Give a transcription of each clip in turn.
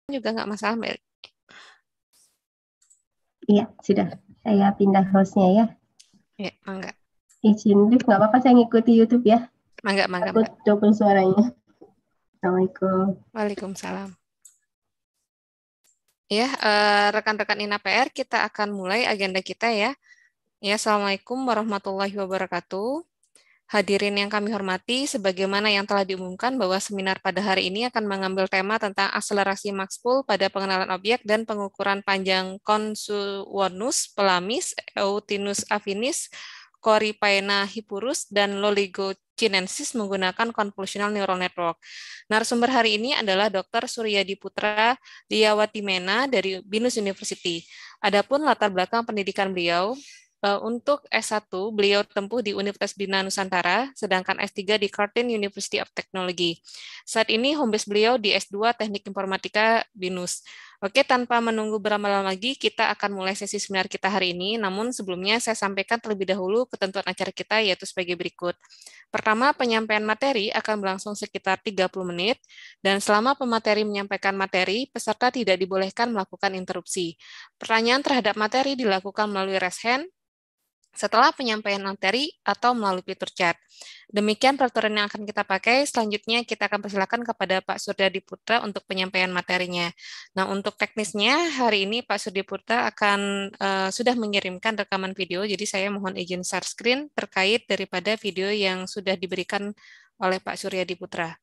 juga nggak masalah, Mbak. Iya, sudah. Saya pindah hostnya ya. Ya, mangga. Izin live, nggak apa-apa saya ngikuti YouTube ya. Mangga, mangga, Aku Mbak. double suaranya. Assalamualaikum. Waalaikumsalam. Ya, rekan-rekan INA PR, kita akan mulai agenda kita ya. Ya, Assalamualaikum warahmatullahi wabarakatuh. Hadirin yang kami hormati, sebagaimana yang telah diumumkan bahwa seminar pada hari ini akan mengambil tema tentang akselerasi Maxpool pada pengenalan objek dan pengukuran panjang Consuonus pelamis, Eutinus affinis, Coryphaena hippurus, dan Loligocinensis menggunakan convolutional neural network. Narasumber hari ini adalah Dr. Suryadi Putra Liawatimena dari BINUS University. Adapun latar belakang pendidikan beliau, untuk S1, beliau tempuh di Universitas Bina Nusantara, sedangkan S3 di Curtin University of Technology. Saat ini home base beliau di S2 Teknik Informatika BINUS. Oke, tanpa menunggu berlama-lama lagi, kita akan mulai sesi seminar kita hari ini. Namun sebelumnya saya sampaikan terlebih dahulu ketentuan acara kita, yaitu sebagai berikut. Pertama, penyampaian materi akan berlangsung sekitar 30 menit, dan selama pemateri menyampaikan materi, peserta tidak dibolehkan melakukan interupsi. Pertanyaan terhadap materi dilakukan melalui raise hand, setelah penyampaian materi atau melalui fitur chat. Demikian peraturan yang akan kita pakai. Selanjutnya kita akan persilakan kepada Pak Suryadi Putra untuk penyampaian materinya. Nah, untuk teknisnya hari ini Pak Suryadi Putra akan sudah mengirimkan rekaman video, jadi saya mohon izin share screen terkait daripada video yang sudah diberikan oleh Pak Suryadi Putra.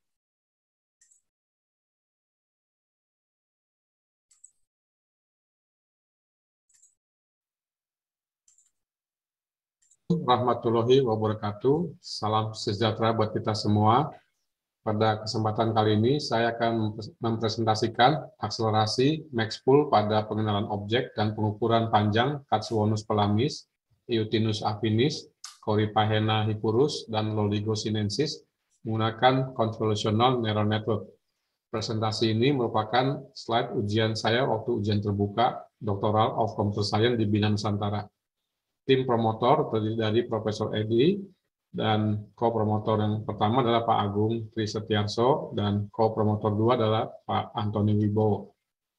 Warahmatullahi wabarakatuh. Salam sejahtera buat kita semua. Pada kesempatan kali ini, saya akan mempresentasikan akselerasi Maxpool pada pengenalan objek dan pengukuran panjang Katsuonus pelamis, Eutinus affinis, Coryphaena hippurus, dan Loligocinensis menggunakan convolutional neural network. Presentasi ini merupakan slide ujian saya waktu ujian terbuka Doctoral of Computer Science di Bina Nusantara. Tim promotor terdiri dari Profesor Edi, dan co-promotor yang pertama adalah Pak Agung Trisetiarso, dan co-promotor 2 adalah Pak Antoni Wibowo.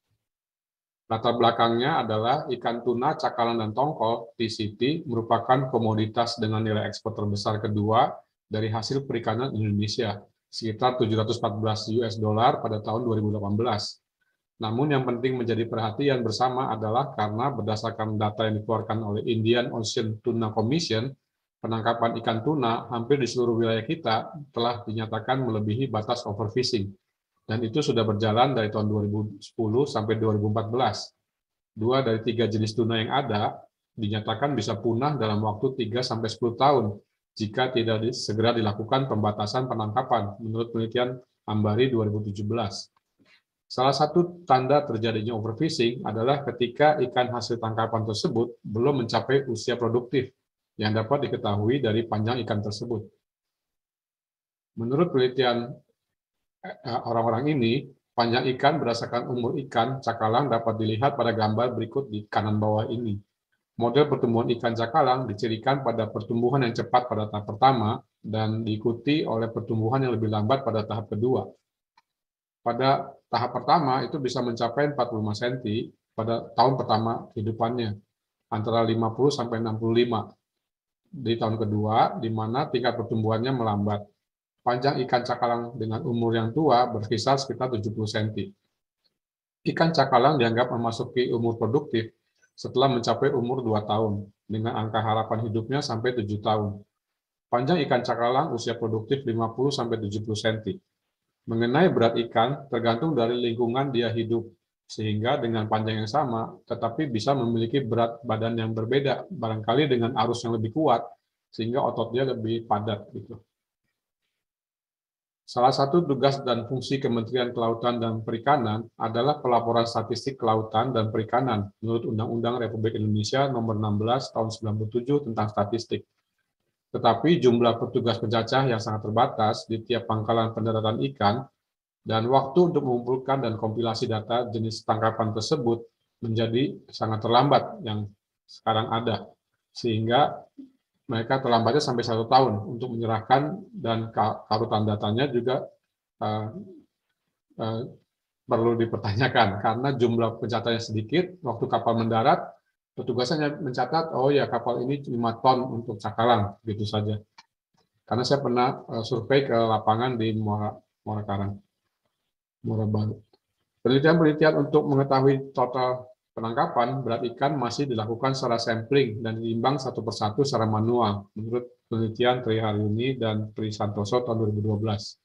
Latar belakangnya adalah ikan tuna, cakalang, dan tongkol TCT merupakan komoditas dengan nilai ekspor terbesar kedua dari hasil perikanan Indonesia, sekitar 714 US dollar pada tahun 2018. Namun yang penting menjadi perhatian bersama adalah karena berdasarkan data yang dikeluarkan oleh Indian Ocean Tuna Commission, penangkapan ikan tuna hampir di seluruh wilayah kita telah dinyatakan melebihi batas overfishing. Dan itu sudah berjalan dari tahun 2010 sampai 2014. 2 dari 3 jenis tuna yang ada dinyatakan bisa punah dalam waktu 3 sampai 10 tahun jika tidak segera dilakukan pembatasan penangkapan menurut penelitian Ambari 2017. Salah satu tanda terjadinya overfishing adalah ketika ikan hasil tangkapan tersebut belum mencapai usia produktif yang dapat diketahui dari panjang ikan tersebut. Menurut penelitian orang-orang ini, panjang ikan berdasarkan umur ikan cakalang dapat dilihat pada gambar berikut di kanan bawah ini. Model pertumbuhan ikan cakalang dicirikan pada pertumbuhan yang cepat pada tahap pertama dan diikuti oleh pertumbuhan yang lebih lambat pada tahap kedua. Pada tahap pertama itu bisa mencapai 45 cm pada tahun pertama kehidupannya, antara 50 sampai 65 di tahun kedua, di mana tingkat pertumbuhannya melambat. Panjang ikan cakalang dengan umur yang tua berkisar sekitar 70 cm. Ikan cakalang dianggap memasuki umur produktif setelah mencapai umur 2 tahun, dengan angka harapan hidupnya sampai 7 tahun. Panjang ikan cakalang usia produktif 50 sampai 70 cm. Mengenai berat ikan tergantung dari lingkungan dia hidup, sehingga dengan panjang yang sama, tetapi bisa memiliki berat badan yang berbeda, barangkali dengan arus yang lebih kuat, sehingga otot dia lebih padat. Gitu. Salah satu tugas dan fungsi Kementerian Kelautan dan Perikanan adalah pelaporan statistik kelautan dan perikanan menurut Undang-Undang Republik Indonesia Nomor 16 Tahun 97 tentang statistik. Tetapi jumlah petugas pencacah yang sangat terbatas di tiap pangkalan pendaratan ikan dan waktu untuk mengumpulkan dan kompilasi data jenis tangkapan tersebut menjadi sangat terlambat yang sekarang ada. Sehingga mereka terlambatnya sampai 1 tahun untuk menyerahkan dan karutan datanya juga perlu dipertanyakan karena jumlah pencatatannya sedikit. Waktu kapal mendarat, petugasnya mencatat, oh ya kapal ini 5 ton untuk cakalang, gitu saja. Karena saya pernah survei ke lapangan di Muara Karang, Muara Baru. Penelitian-penelitian untuk mengetahui total penangkapan berat ikan masih dilakukan secara sampling dan ditimbang satu persatu secara manual, menurut penelitian Tri Haryuni dan Tri Santoso tahun 2012.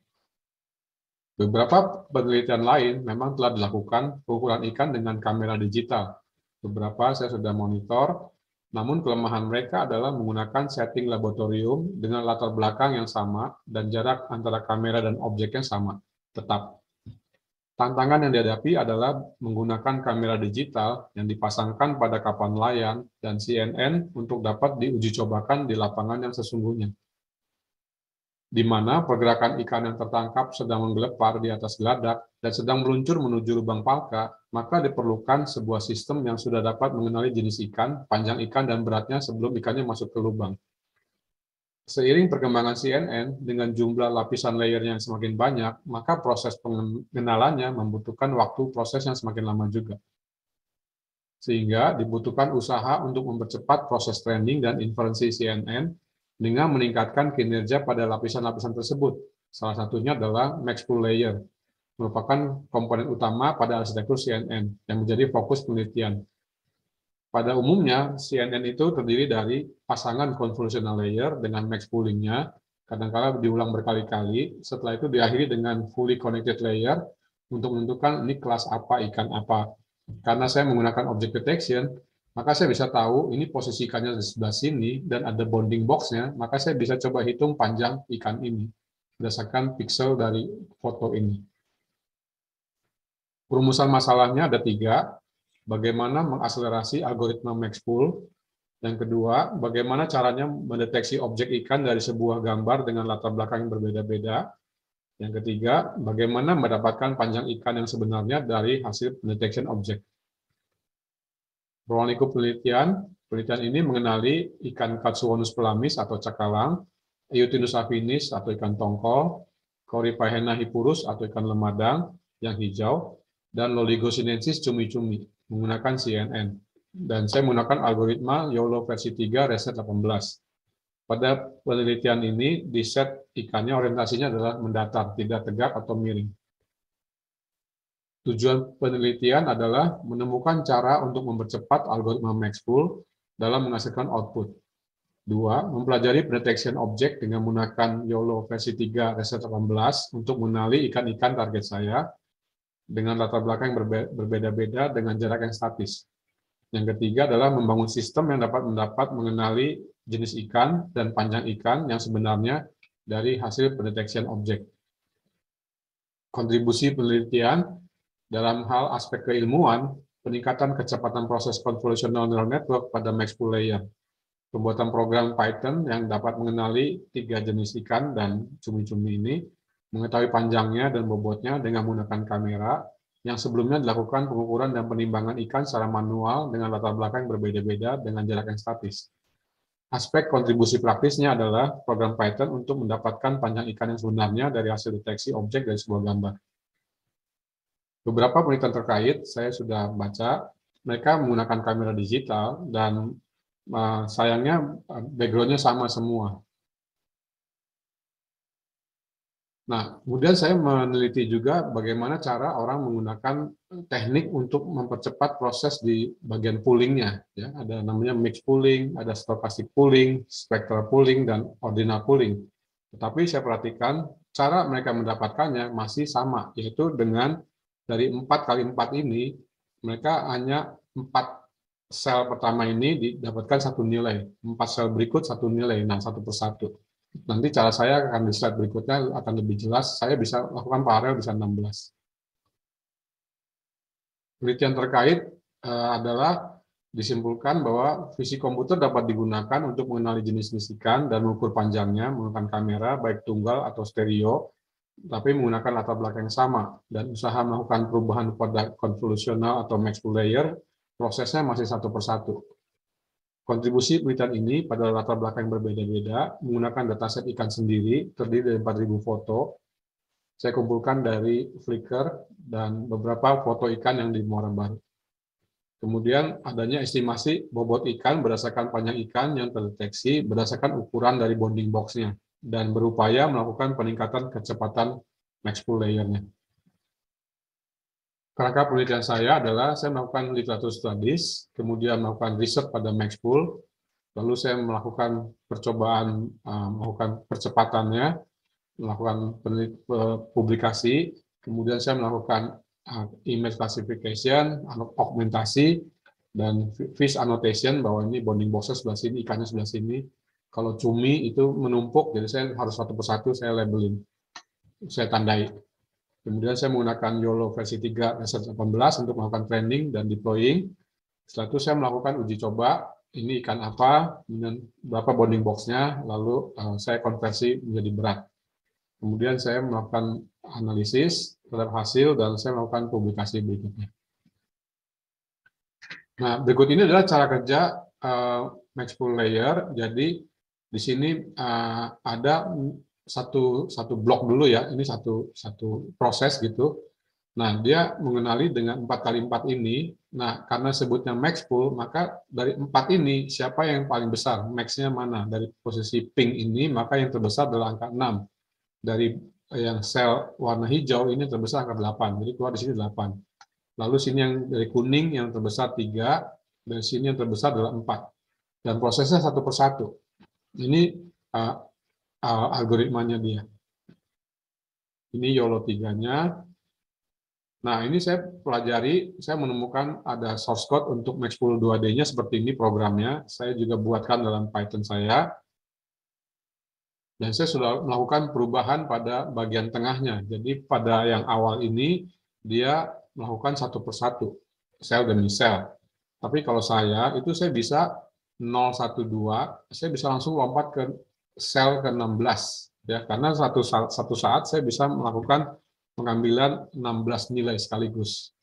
Beberapa penelitian lain memang telah dilakukan pengukuran ikan dengan kamera digital. Beberapa saya sudah monitor, namun kelemahan mereka adalah menggunakan setting laboratorium dengan latar belakang yang sama dan jarak antara kamera dan objeknya sama, tetap. Tantangan yang dihadapi adalah menggunakan kamera digital yang dipasangkan pada kapal nelayan dan CNN untuk dapat diuji cobakan di lapangan yang sesungguhnya, di mana pergerakan ikan yang tertangkap sedang menggelepar di atas geladak dan sedang meluncur menuju lubang palka, maka diperlukan sebuah sistem yang sudah dapat mengenali jenis ikan, panjang ikan, dan beratnya sebelum ikannya masuk ke lubang. Seiring perkembangan CNN dengan jumlah lapisan layernya yang semakin banyak, maka proses pengenalannya membutuhkan waktu proses yang semakin lama juga. Sehingga dibutuhkan usaha untuk mempercepat proses training dan inferensi CNN dengan meningkatkan kinerja pada lapisan-lapisan tersebut. Salah satunya adalah Maxpool Layer, merupakan komponen utama pada arsitektur CNN yang menjadi fokus penelitian. Pada umumnya, CNN itu terdiri dari pasangan convolutional layer dengan max pooling-nya, kadang-kala diulang berkali-kali, setelah itu diakhiri dengan fully connected layer untuk menentukan ini kelas apa, ikan apa. Karena saya menggunakan object detection, maka saya bisa tahu ini posisi ikannya di sebelah sini dan ada bounding box-nya, maka saya bisa coba hitung panjang ikan ini berdasarkan pixel dari foto ini. Perumusan masalahnya ada 3, bagaimana mengakselerasi algoritma Maxpool. Yang kedua, bagaimana caranya mendeteksi objek ikan dari sebuah gambar dengan latar belakang yang berbeda-beda. Yang ketiga, bagaimana mendapatkan panjang ikan yang sebenarnya dari hasil pendetection objek. Ruang lingkup penelitian ini mengenali ikan Katsuwonus pelamis atau cakalang, Eutinus affinis atau ikan tongkol, Coryphahena hippurus atau ikan lemadang yang hijau, dan Loligosinensis cumi-cumi menggunakan CNN. Dan saya menggunakan algoritma YOLO versi 3 Reset 18. Pada penelitian ini, di set ikannya orientasinya adalah mendatar, tidak tegak atau miring. Tujuan penelitian adalah menemukan cara untuk mempercepat algoritma Maxpool dalam menghasilkan output. 2. Mempelajari pendetection objek dengan menggunakan YOLO versi 3 Reset 18 untuk mengenali ikan-ikan target saya dengan latar belakang yang berbeda-beda dengan jarak yang statis. Yang ketiga adalah membangun sistem yang dapat mengenali jenis ikan dan panjang ikan yang sebenarnya dari hasil pendetection objek. Kontribusi penelitian dalam hal aspek keilmuan, peningkatan kecepatan proses convolutional neural network pada Maxpool layer, pembuatan program Python yang dapat mengenali 3 jenis ikan dan cumi-cumi ini, mengetahui panjangnya dan bobotnya dengan menggunakan kamera, yang sebelumnya dilakukan pengukuran dan penimbangan ikan secara manual dengan latar belakang berbeda-beda dengan jarak yang statis. Aspek kontribusi praktisnya adalah program Python untuk mendapatkan panjang ikan yang sebenarnya dari hasil deteksi objek dari sebuah gambar. Beberapa penelitian terkait saya sudah baca, mereka menggunakan kamera digital dan sayangnya background-nya sama semua. Nah, kemudian saya meneliti juga bagaimana cara orang menggunakan teknik untuk mempercepat proses di bagian pooling-nya. Ya, ada namanya mixed pooling, ada stochastic pooling, spectral pooling, dan ordinal pooling. Tetapi saya perhatikan cara mereka mendapatkannya masih sama, yaitu dengan dari 4 kali 4 ini, mereka hanya 4 sel pertama ini didapatkan 1 nilai, 4 sel berikut 1 nilai, nah satu persatu. Nanti cara saya akan di slide berikutnya akan lebih jelas, saya bisa lakukan paralel bisa 16. Penelitian terkait adalah disimpulkan bahwa visi komputer dapat digunakan untuk mengenali jenis-jenis ikan dan mengukur panjangnya menggunakan kamera baik tunggal atau stereo, tapi menggunakan latar belakang yang sama, dan usaha melakukan perubahan pada convolutional atau Maxpool layer, prosesnya masih satu persatu. Kontribusi penelitian ini pada latar belakang yang berbeda-beda, menggunakan dataset ikan sendiri, terdiri dari 4.000 foto. saya kumpulkan dari Flickr dan beberapa foto ikan yang di Muara Baru. Kemudian adanya estimasi bobot ikan berdasarkan panjang ikan yang terdeteksi berdasarkan ukuran dari bounding box-nya dan berupaya melakukan peningkatan kecepatan max pool layer-nya. Kerangka penelitian saya adalah saya melakukan literatur studies, kemudian melakukan riset pada max pool, lalu saya melakukan percobaan melakukan percepatannya, melakukan publikasi, kemudian saya melakukan image classification, augmentasi, dan fish annotation bahwa ini bounding boxnya sebelah sini, ikannya sebelah sini. Kalau cumi itu menumpuk, jadi saya harus satu persatu saya labelin, saya tandai. Kemudian saya menggunakan YOLO versi 3 Research 18 untuk melakukan training dan deploying. Setelah itu saya melakukan uji coba, ini ikan apa, kemudian berapa bounding box-nya, lalu saya konversi menjadi berat. Kemudian saya melakukan analisis terhadap hasil dan saya melakukan publikasi berikutnya. Nah, berikut ini adalah cara kerja max pool layer. Jadi di sini ada satu blok dulu ya, ini satu proses gitu. Nah, dia mengenali dengan 4x4 ini. Nah, karena sebutnya max pool, maka dari 4 ini siapa yang paling besar, max-nya mana? Dari posisi pink ini, maka yang terbesar adalah angka 6. Dari yang sel warna hijau ini terbesar angka 8, jadi keluar di sini 8. Lalu sini yang dari kuning yang terbesar 3, dan sini yang terbesar adalah 4. Dan prosesnya satu persatu. Ini algoritmanya dia. Ini YOLO 3-nya. Nah, ini saya pelajari, saya menemukan ada source code untuk max pool 2D-nya seperti ini programnya. Saya juga buatkan dalam Python saya. Dan saya sudah melakukan perubahan pada bagian tengahnya. Jadi pada yang awal ini, dia melakukan satu persatu, sel demi sel. Tapi kalau saya, itu saya bisa 0, 1, 2, saya bisa langsung lompat ke sel ke-16. Ya, karena satu saat saya bisa melakukan pengambilan 16 nilai sekaligus.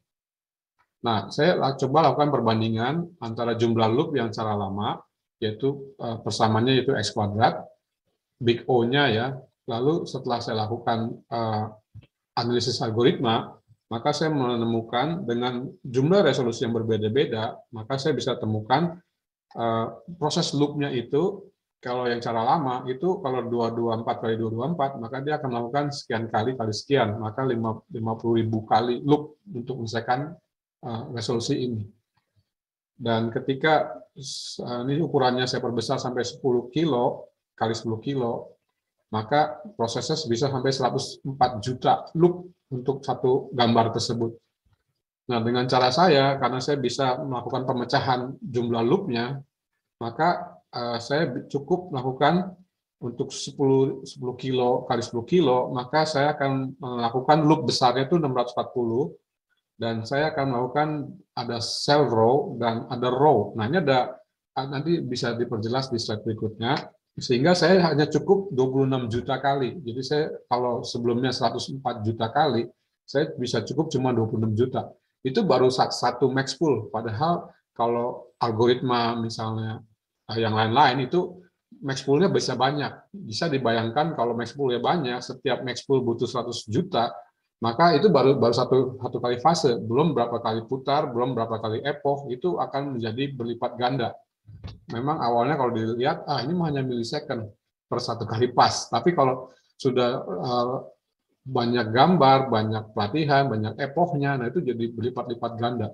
Nah, saya coba lakukan perbandingan antara jumlah loop yang cara lama, yaitu persamaannya yaitu X kuadrat, big O-nya ya. Lalu setelah saya lakukan analisis algoritma, maka saya menemukan dengan jumlah resolusi yang berbeda-beda, maka saya bisa temukan proses loop-nya itu, kalau yang cara lama itu kalau 224 kali 224, maka dia akan melakukan sekian kali sekian, maka 50.000 kali loop untuk menyelesaikan resolusi ini. Dan ketika ini ukurannya saya perbesar sampai 10 kilo kali 10 kilo, maka prosesnya bisa sampai 104 juta loop untuk satu gambar tersebut. Nah, dengan cara saya, karena saya bisa melakukan pemecahan jumlah loop-nya, maka saya cukup melakukan untuk 10 kilo kali 10 kilo, maka saya akan melakukan loop besarnya itu 640, dan saya akan melakukan ada cell row dan ada row. Nah, ini ada nanti bisa diperjelas di slide berikutnya, sehingga saya hanya cukup 26 juta kali. Jadi saya kalau sebelumnya 104 juta kali, saya bisa cukup cuma 26 juta. Itu baru satu max pool, padahal kalau algoritma misalnya yang lain-lain itu max pool-nya bisa banyak. Bisa dibayangkan kalau max pool-nya banyak, setiap max pool butuh 100 juta, maka itu baru satu kali fase, belum berapa kali putar, belum berapa kali epoch, itu akan menjadi berlipat ganda. Memang awalnya kalau dilihat, ini hanya milisecond per satu kali pas. Tapi kalau sudah banyak gambar, banyak pelatihan, banyak epochnya, nah itu jadi berlipat-lipat ganda.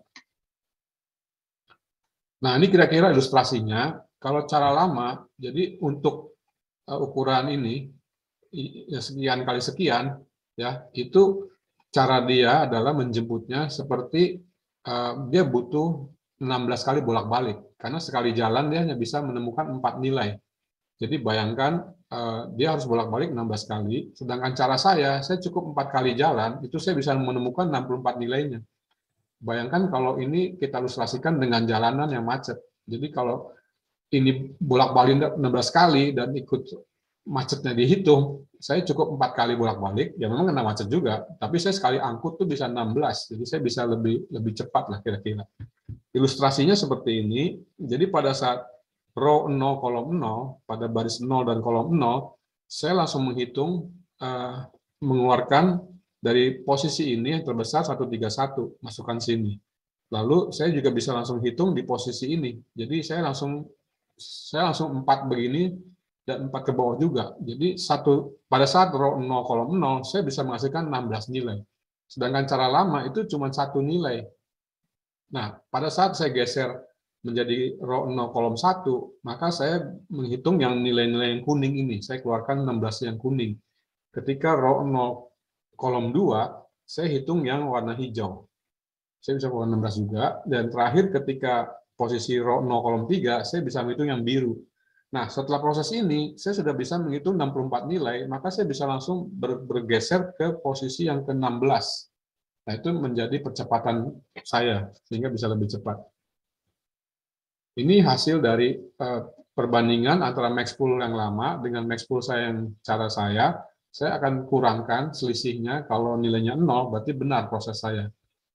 Nah, ini kira-kira ilustrasinya. Kalau cara lama, jadi untuk ukuran ini, sekian kali sekian, ya itu cara dia adalah menjemputnya seperti dia butuh 16 kali bolak-balik. Karena sekali jalan dia hanya bisa menemukan 4 nilai. Jadi bayangkan dia harus bolak-balik 16 kali, sedangkan cara saya cukup 4 kali jalan, itu saya bisa menemukan 64 nilainya. Bayangkan kalau ini kita ilustrasikan dengan jalanan yang macet. Jadi kalau ini bolak-balik 16 kali dan ikut macetnya dihitung, saya cukup 4 kali bolak-balik, ya memang kena macet juga, tapi saya sekali angkut tuh bisa 16, jadi saya bisa lebih cepat lah kira-kira. Ilustrasinya seperti ini, jadi pada saat row 0, kolom 0, pada baris 0 dan kolom 0, saya langsung menghitung mengeluarkan dari posisi ini yang terbesar 131, masukkan sini. Lalu saya juga bisa langsung hitung di posisi ini. Jadi saya langsung 4 begini dan 4 ke bawah juga. Jadi pada saat row 0, kolom 0, saya bisa menghasilkan 16 nilai. Sedangkan cara lama itu cuma 1 nilai. Nah, pada saat saya geser menjadi row 0, kolom 1, maka saya menghitung yang nilai-nilai yang kuning ini. Saya keluarkan 16 yang kuning. Ketika row 0, kolom 2, saya hitung yang warna hijau. Saya bisa keluar 16 juga, dan terakhir ketika posisi row 0, kolom 3, saya bisa menghitung yang biru. Nah, setelah proses ini, saya sudah bisa menghitung 64 nilai, maka saya bisa langsung bergeser ke posisi yang ke-16. Nah, itu menjadi percepatan saya, sehingga bisa lebih cepat. Ini hasil dari perbandingan antara Maxpool yang lama dengan Maxpool saya yang cara saya akan kurangkan selisihnya. Kalau nilainya 0, berarti benar proses saya.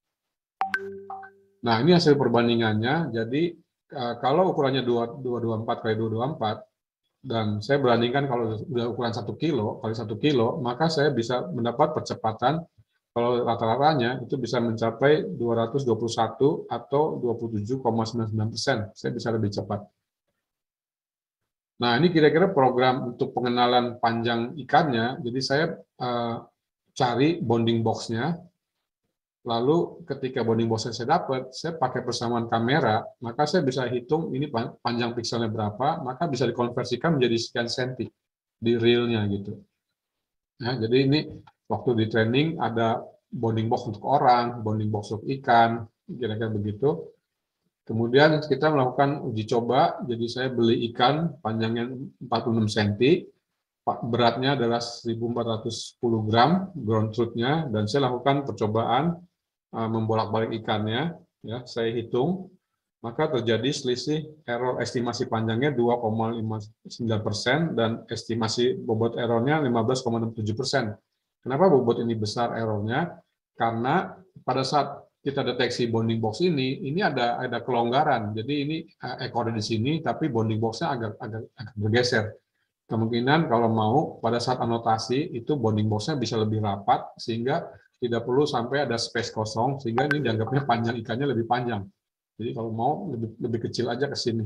Nah, ini hasil perbandingannya. Jadi, kalau ukurannya 224 kali 224, dan saya bandingkan kalau sudah ukuran 1 kilo kali 1 kilo, maka saya bisa mendapat percepatan, kalau rata-ratanya itu bisa mencapai 221 atau 27,99%. Saya bisa lebih cepat. Nah, ini kira-kira program untuk pengenalan panjang ikannya. Jadi saya cari bounding box-nya. Lalu ketika bounding box saya dapat, saya pakai persamaan kamera, maka saya bisa hitung ini panjang pikselnya berapa, maka bisa dikonversikan menjadi sekian senti di realnya gitu. Nah, jadi ini waktu di training ada bounding box untuk orang, bounding box untuk ikan, kira-kira begitu. Kemudian kita melakukan uji coba, jadi saya beli ikan panjangnya 46 cm, beratnya adalah 1410 gram ground truth-nya, dan saya lakukan percobaan membolak-balik ikannya, ya, saya hitung, maka terjadi selisih error estimasi panjangnya 2,59% dan estimasi bobot errornya 15,67%. Kenapa bobot ini besar errornya? Karena pada saat kita deteksi bounding box ini ada kelonggaran. Jadi ini ekornya di sini, tapi bounding box-nya agak bergeser. Kemungkinan kalau mau pada saat anotasi itu bounding box-nya bisa lebih rapat sehingga tidak perlu sampai ada space kosong, sehingga ini dianggapnya panjang ikannya lebih panjang. Jadi kalau mau lebih kecil aja ke sini.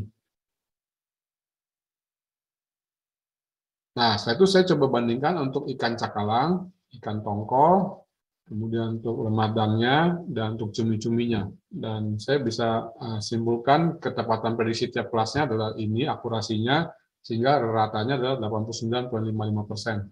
Nah, setelah itu saya coba bandingkan untuk ikan cakalang, ikan tongkol, kemudian untuk lemadangnya, dan untuk cumi-cuminya. Dan saya bisa simpulkan ketepatan prediksi tiap kelasnya adalah ini, akurasinya, sehingga ratanya adalah 89,55%.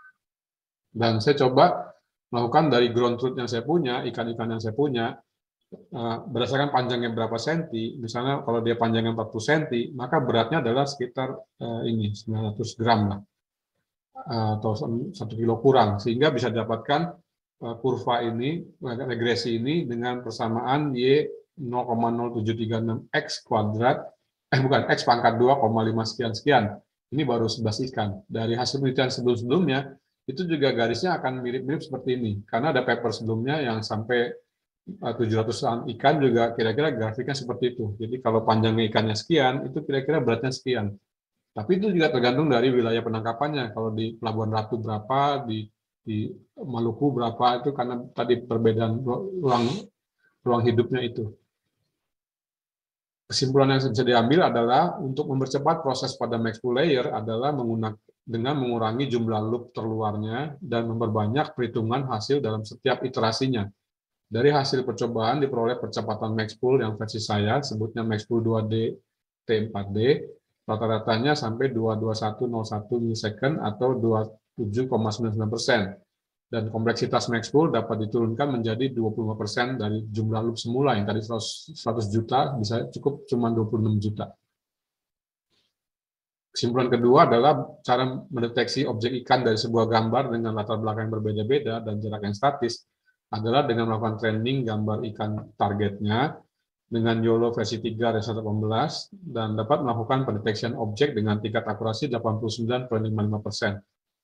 Dan saya coba melakukan dari ground truth yang saya punya, ikan-ikan yang saya punya, berdasarkan panjangnya berapa senti, misalnya kalau dia panjangnya 40 senti, maka beratnya adalah sekitar 900 gram lah, atau 1 kilo kurang, sehingga bisa didapatkan kurva ini, regresi ini dengan persamaan Y 0,0736 X kuadrat, bukan, X pangkat 2,5 sekian-sekian. Ini baru 11 ikan. Dari hasil penelitian sebelum-sebelumnya, itu juga garisnya akan mirip-mirip seperti ini. Karena ada paper sebelumnya yang sampai 700-an ikan juga kira-kira grafiknya seperti itu. Jadi kalau panjangnya ikannya sekian, itu kira-kira beratnya sekian. Tapi itu juga tergantung dari wilayah penangkapannya. Kalau di Pelabuhan Ratu berapa, di Maluku berapa, itu karena tadi perbedaan ruang hidupnya itu. Kesimpulan yang bisa diambil adalah untuk mempercepat proses pada Maxpool layer adalah dengan mengurangi jumlah loop terluarnya dan memperbanyak perhitungan hasil dalam setiap iterasinya. Dari hasil percobaan diperoleh percepatan Maxpool yang versi saya, sebutnya Maxpool 2D T4D, rata-ratanya sampai 22101 milisecond atau 27,99%. Dan kompleksitas Maxpool dapat diturunkan menjadi 25% dari jumlah loop semula yang tadi 100 juta, bisa cukup cuma 26 juta. Kesimpulan kedua adalah cara mendeteksi objek ikan dari sebuah gambar dengan latar belakang yang berbeda-beda dan jarak yang statis adalah dengan melakukan training gambar ikan targetnya dengan YOLO versi 3 2018 dan dapat melakukan pendeteksian objek dengan tingkat akurasi 89,55%.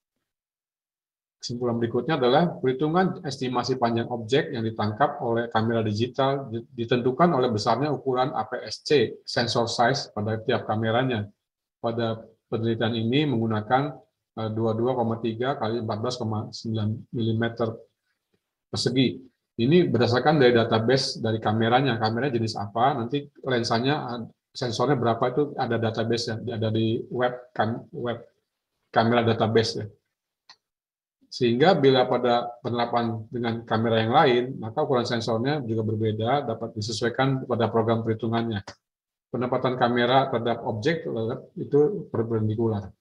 Kesimpulan berikutnya adalah perhitungan estimasi panjang objek yang ditangkap oleh kamera digital ditentukan oleh besarnya ukuran APS-C, sensor size pada tiap kameranya. Pada penelitian ini menggunakan 22,3 kali 14,9 mm persegi. Ini berdasarkan dari database dari kameranya. Kameranya jenis apa, nanti lensanya, sensornya berapa, itu ada database ya, ada di web kamera database ya. Sehingga bila pada penerapan dengan kamera yang lain, maka ukuran sensornya juga berbeda, dapat disesuaikan pada program perhitungannya. Penempatan kamera terhadap objek itu perpendikular.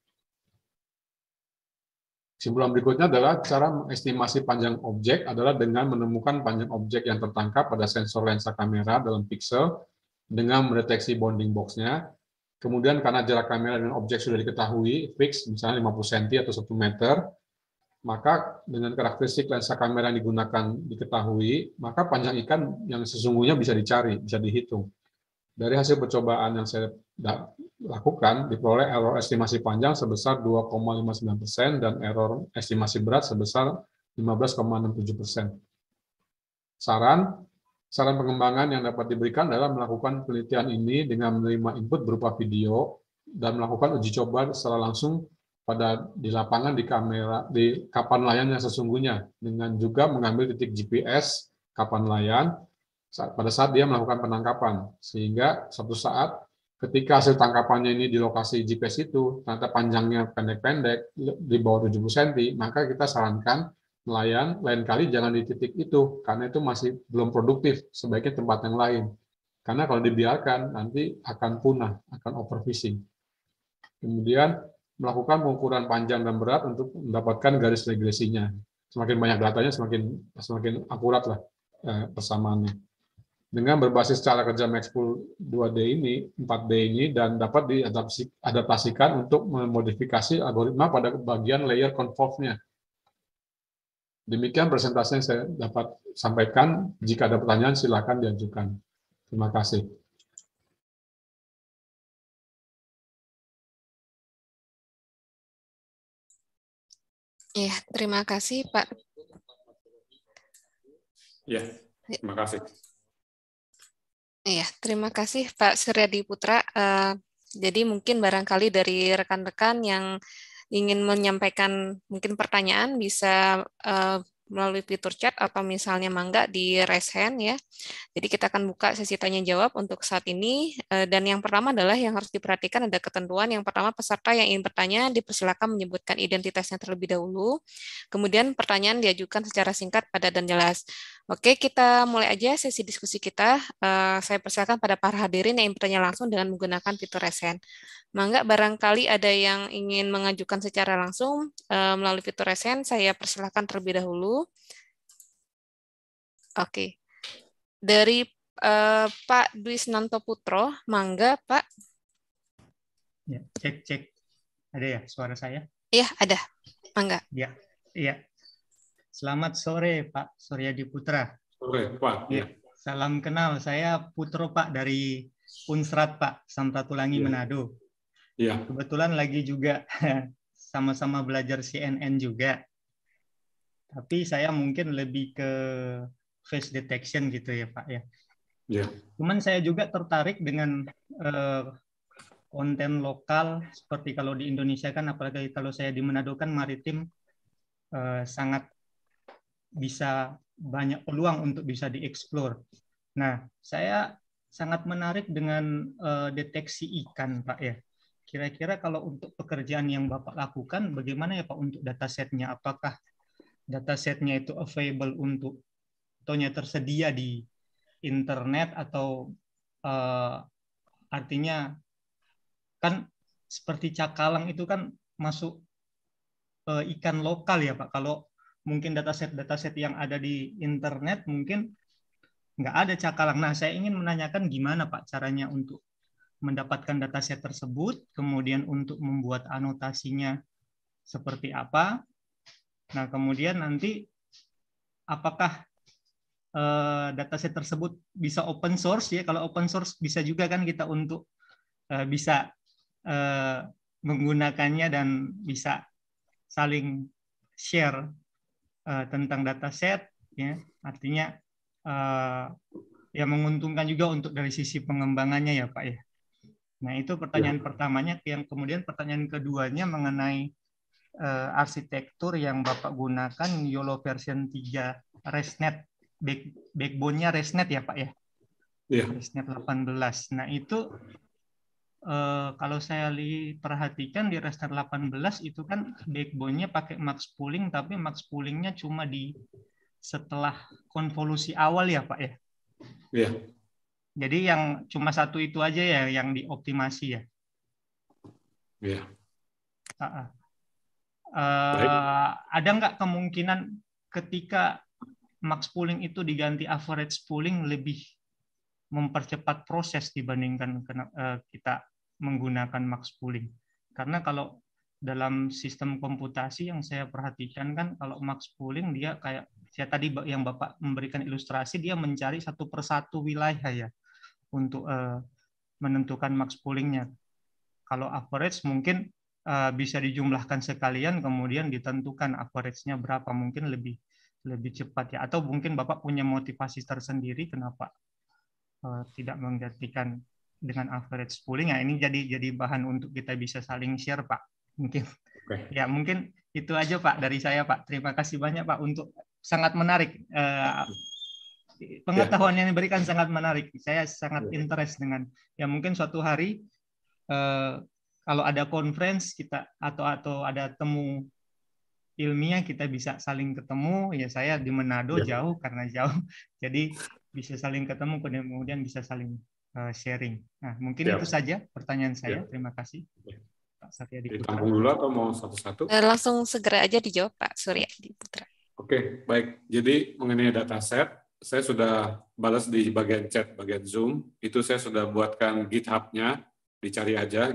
Kesimpulan berikutnya adalah cara mengestimasi panjang objek adalah dengan menemukan panjang objek yang tertangkap pada sensor lensa kamera dalam piksel dengan mendeteksi bounding box-nya. Kemudian karena jarak kamera dengan objek sudah diketahui, fix, misalnya 50 cm atau 1 meter, maka dengan karakteristik lensa kamera yang digunakan diketahui, maka panjang ikan yang sesungguhnya bisa dicari, bisa dihitung. Dari hasil percobaan yang saya lakukan, diperoleh error estimasi panjang sebesar 2,59% dan error estimasi berat sebesar 15,67%. Saran pengembangan yang dapat diberikan adalah melakukan penelitian ini dengan menerima input berupa video dan melakukan uji coba secara langsung di lapangan di kapan layar yang sesungguhnya, dengan juga mengambil titik GPS kapan layar pada saat dia melakukan penangkapan, sehingga suatu saat ketika hasil tangkapannya ini di lokasi GPS itu ternyata panjangnya pendek-pendek di bawah 70 cm, maka kita sarankan nelayan lain kali jangan di titik itu karena itu masih belum produktif, sebaiknya tempat yang lain, karena kalau dibiarkan nanti akan punah, akan overfishing. Kemudian melakukan pengukuran panjang dan berat untuk mendapatkan garis regresinya. Semakin banyak datanya semakin akurat lah persamaannya. Dengan berbasis cara kerja Maxpool 2D ini, 4D ini, dan dapat diadaptasikan untuk memodifikasi algoritma pada bagian layer convolve-nya. Demikian presentasi yang saya dapat sampaikan. Jika ada pertanyaan, silakan diajukan. Terima kasih. Ya, terima kasih Pak. Ya, terima kasih. Iya, terima kasih Pak Suryadi Putra. Jadi mungkin barangkali dari rekan-rekan yang ingin menyampaikan mungkin pertanyaan bisa melalui fitur chat atau misalnya mangga di raise hand ya. Jadi kita akan buka sesi tanya jawab untuk saat ini. Dan yang pertama adalah yang harus diperhatikan ada ketentuan. Yang pertama, peserta yang ingin bertanya dipersilakan menyebutkan identitasnya terlebih dahulu. Kemudian pertanyaan diajukan secara singkat, padat dan jelas. Oke, kita mulai aja sesi diskusi kita. Saya persilakan pada para hadirin yang ingin bertanya langsung dengan menggunakan fitur raise hand. Mangga barangkali ada yang ingin mengajukan secara langsung melalui fitur raise hand, saya persilakan terlebih dahulu. Oke. Dari Pak Dwisnanto Putro, mangga Pak. Ya, cek. Ada ya suara saya? Iya, ada. Mangga. Ya, iya. Selamat sore Pak Suryadi Putra. Sore Pak. Ya. Salam kenal, saya Putro Pak dari Unsrat Pak, Samratulangi Manado. Iya. Kebetulan lagi juga sama-sama belajar CNN juga. Tapi saya mungkin lebih ke face detection gitu ya Pak ya. Iya. Cuman saya juga tertarik dengan konten lokal seperti kalau di Indonesia kan, apalagi kalau saya di Manado kan maritim sangat bisa banyak peluang untuk bisa dieksplor. Nah, saya sangat menarik dengan deteksi ikan Pak ya. Kira-kira kalau untuk pekerjaan yang Bapak lakukan, bagaimana ya Pak untuk datasetnya? Apakah datasetnya itu available untuk atau tersedia di internet atau artinya kan seperti cakalang itu kan masuk ikan lokal ya Pak. Kalau mungkin dataset yang ada di internet mungkin nggak ada cakalang. Nah, saya ingin menanyakan gimana Pak caranya untuk mendapatkan dataset tersebut, kemudian untuk membuat anotasinya seperti apa. Nah, kemudian nanti apakah dataset tersebut bisa open source ya? Kalau open source bisa juga kan kita untuk bisa menggunakannya dan bisa saling share tentang dataset ya. Artinya ya menguntungkan juga untuk dari sisi pengembangannya ya Pak ya. Nah, itu pertanyaan pertamanya. Yang kemudian pertanyaan keduanya mengenai arsitektur yang Bapak gunakan YOLO version 3 ResNet, backbone-nya ResNet ya Pak ya? Iya. ResNet 18. Nah itu kalau saya perhatikan di ResNet 18 itu kan backbone-nya pakai max pooling, tapi max pooling-nya cuma di setelah konvolusi awal ya Pak ya? Iya. Jadi yang cuma satu itu aja ya yang dioptimasi ya? Iya. Ada nggak kemungkinan ketika max pooling itu diganti average pooling lebih mempercepat proses dibandingkan kita menggunakan max pooling? Karena kalau dalam sistem komputasi yang saya perhatikan kan kalau max pooling dia kayak saya tadi yang Bapak memberikan ilustrasi, dia mencari satu persatu wilayah ya untuk menentukan max poolingnya. Kalau average mungkin bisa dijumlahkan sekalian kemudian ditentukan average-nya berapa, mungkin lebih cepat ya. Atau mungkin Bapak punya motivasi tersendiri kenapa tidak menggantikan dengan average pooling. Nah, ini jadi bahan untuk kita bisa saling share Pak. Mungkin ya mungkin itu aja Pak dari saya Pak. Terima kasih banyak Pak untuk sangat menarik. Pengetahuan yang diberikan sangat menarik. Saya sangat interest dengan ya mungkin suatu hari kalau ada conference kita atau ada temu ilmiah kita bisa saling ketemu. Ya saya di Manado jauh karena jauh. Jadi bisa saling ketemu kemudian bisa saling sharing. Nah, mungkin itu saja pertanyaan saya. Terima kasih. Pak Satya Diputra. Ditampung dulu atau mau satu-satu? Langsung segera aja dijawab Pak Surya Diputra. Oke, baik. Jadi mengenai dataset, saya sudah balas di bagian chat, bagian Zoom. Itu saya sudah buatkan GitHub-nya. Dicari aja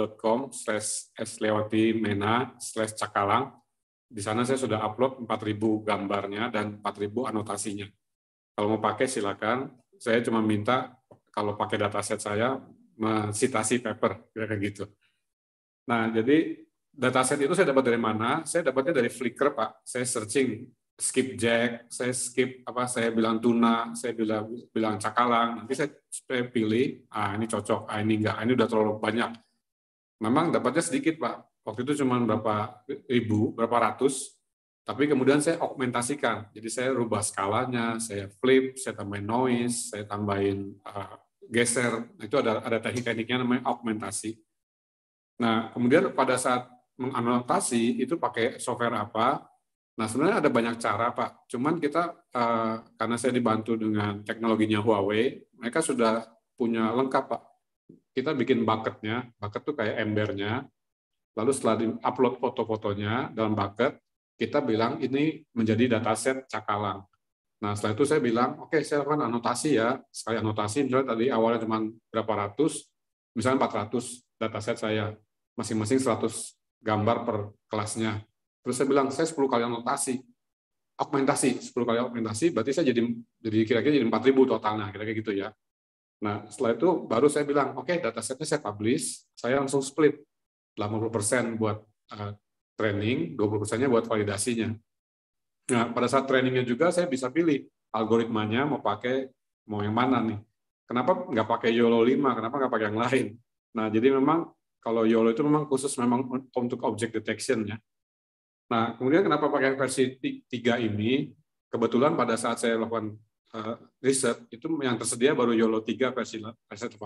github.com/s-mena/cakalang. Di sana saya sudah upload 4.000 gambarnya dan 4.000 anotasinya. Kalau mau pakai silakan. Saya cuma minta kalau pakai dataset saya mensitasi paper, kayak gitu. Nah, jadi dataset itu saya dapat dari mana? Saya dapatnya dari Flickr, Pak. Saya searching skipjack, saya bilang tuna, saya bilang cakalang. Nanti saya pilih, ini cocok, ini enggak, ini udah terlalu banyak. Memang dapatnya sedikit, Pak. Waktu itu cuma berapa ratus, tapi kemudian saya augmentasikan. Jadi saya rubah skalanya, saya flip, saya tambahin noise, saya tambahin geser. Itu ada teknik-tekniknya namanya augmentasi. Nah, kemudian pada saat menganotasi itu pakai software apa? Nah, sebenarnya ada banyak cara, Pak. Cuman kita, karena saya dibantu dengan teknologinya Huawei, mereka sudah punya lengkap, Pak. Kita bikin bucket-nya, bucket itu kayak embernya, lalu setelah di-upload foto-fotonya dalam bucket, kita bilang ini menjadi dataset cakalang. Nah, setelah itu saya bilang, oke, saya lakukan anotasi ya. Sekali anotasi, misalnya tadi awalnya cuma berapa ratus, misalnya 400 dataset saya, masing-masing 100 gambar per kelasnya. Terus saya bilang, saya 10 kali anotasi, augmentasi, 10 kali augmentasi, berarti saya jadi kira-kira jadi 4.000 totalnya, kira-kira gitu ya. Nah, setelah itu baru saya bilang, oke, datasetnya saya publish, saya langsung split, 80% buat training, 20%-nya buat validasinya. Nah, pada saat trainingnya juga saya bisa pilih algoritmanya mau yang mana nih. Kenapa nggak pakai YOLO 5, kenapa nggak pakai yang lain? Nah, jadi memang kalau YOLO itu memang khusus memang untuk object detection ya. Nah, kemudian kenapa pakai versi 3 ini? Kebetulan pada saat saya lakukan riset, itu yang tersedia baru YOLO 3 versi 18.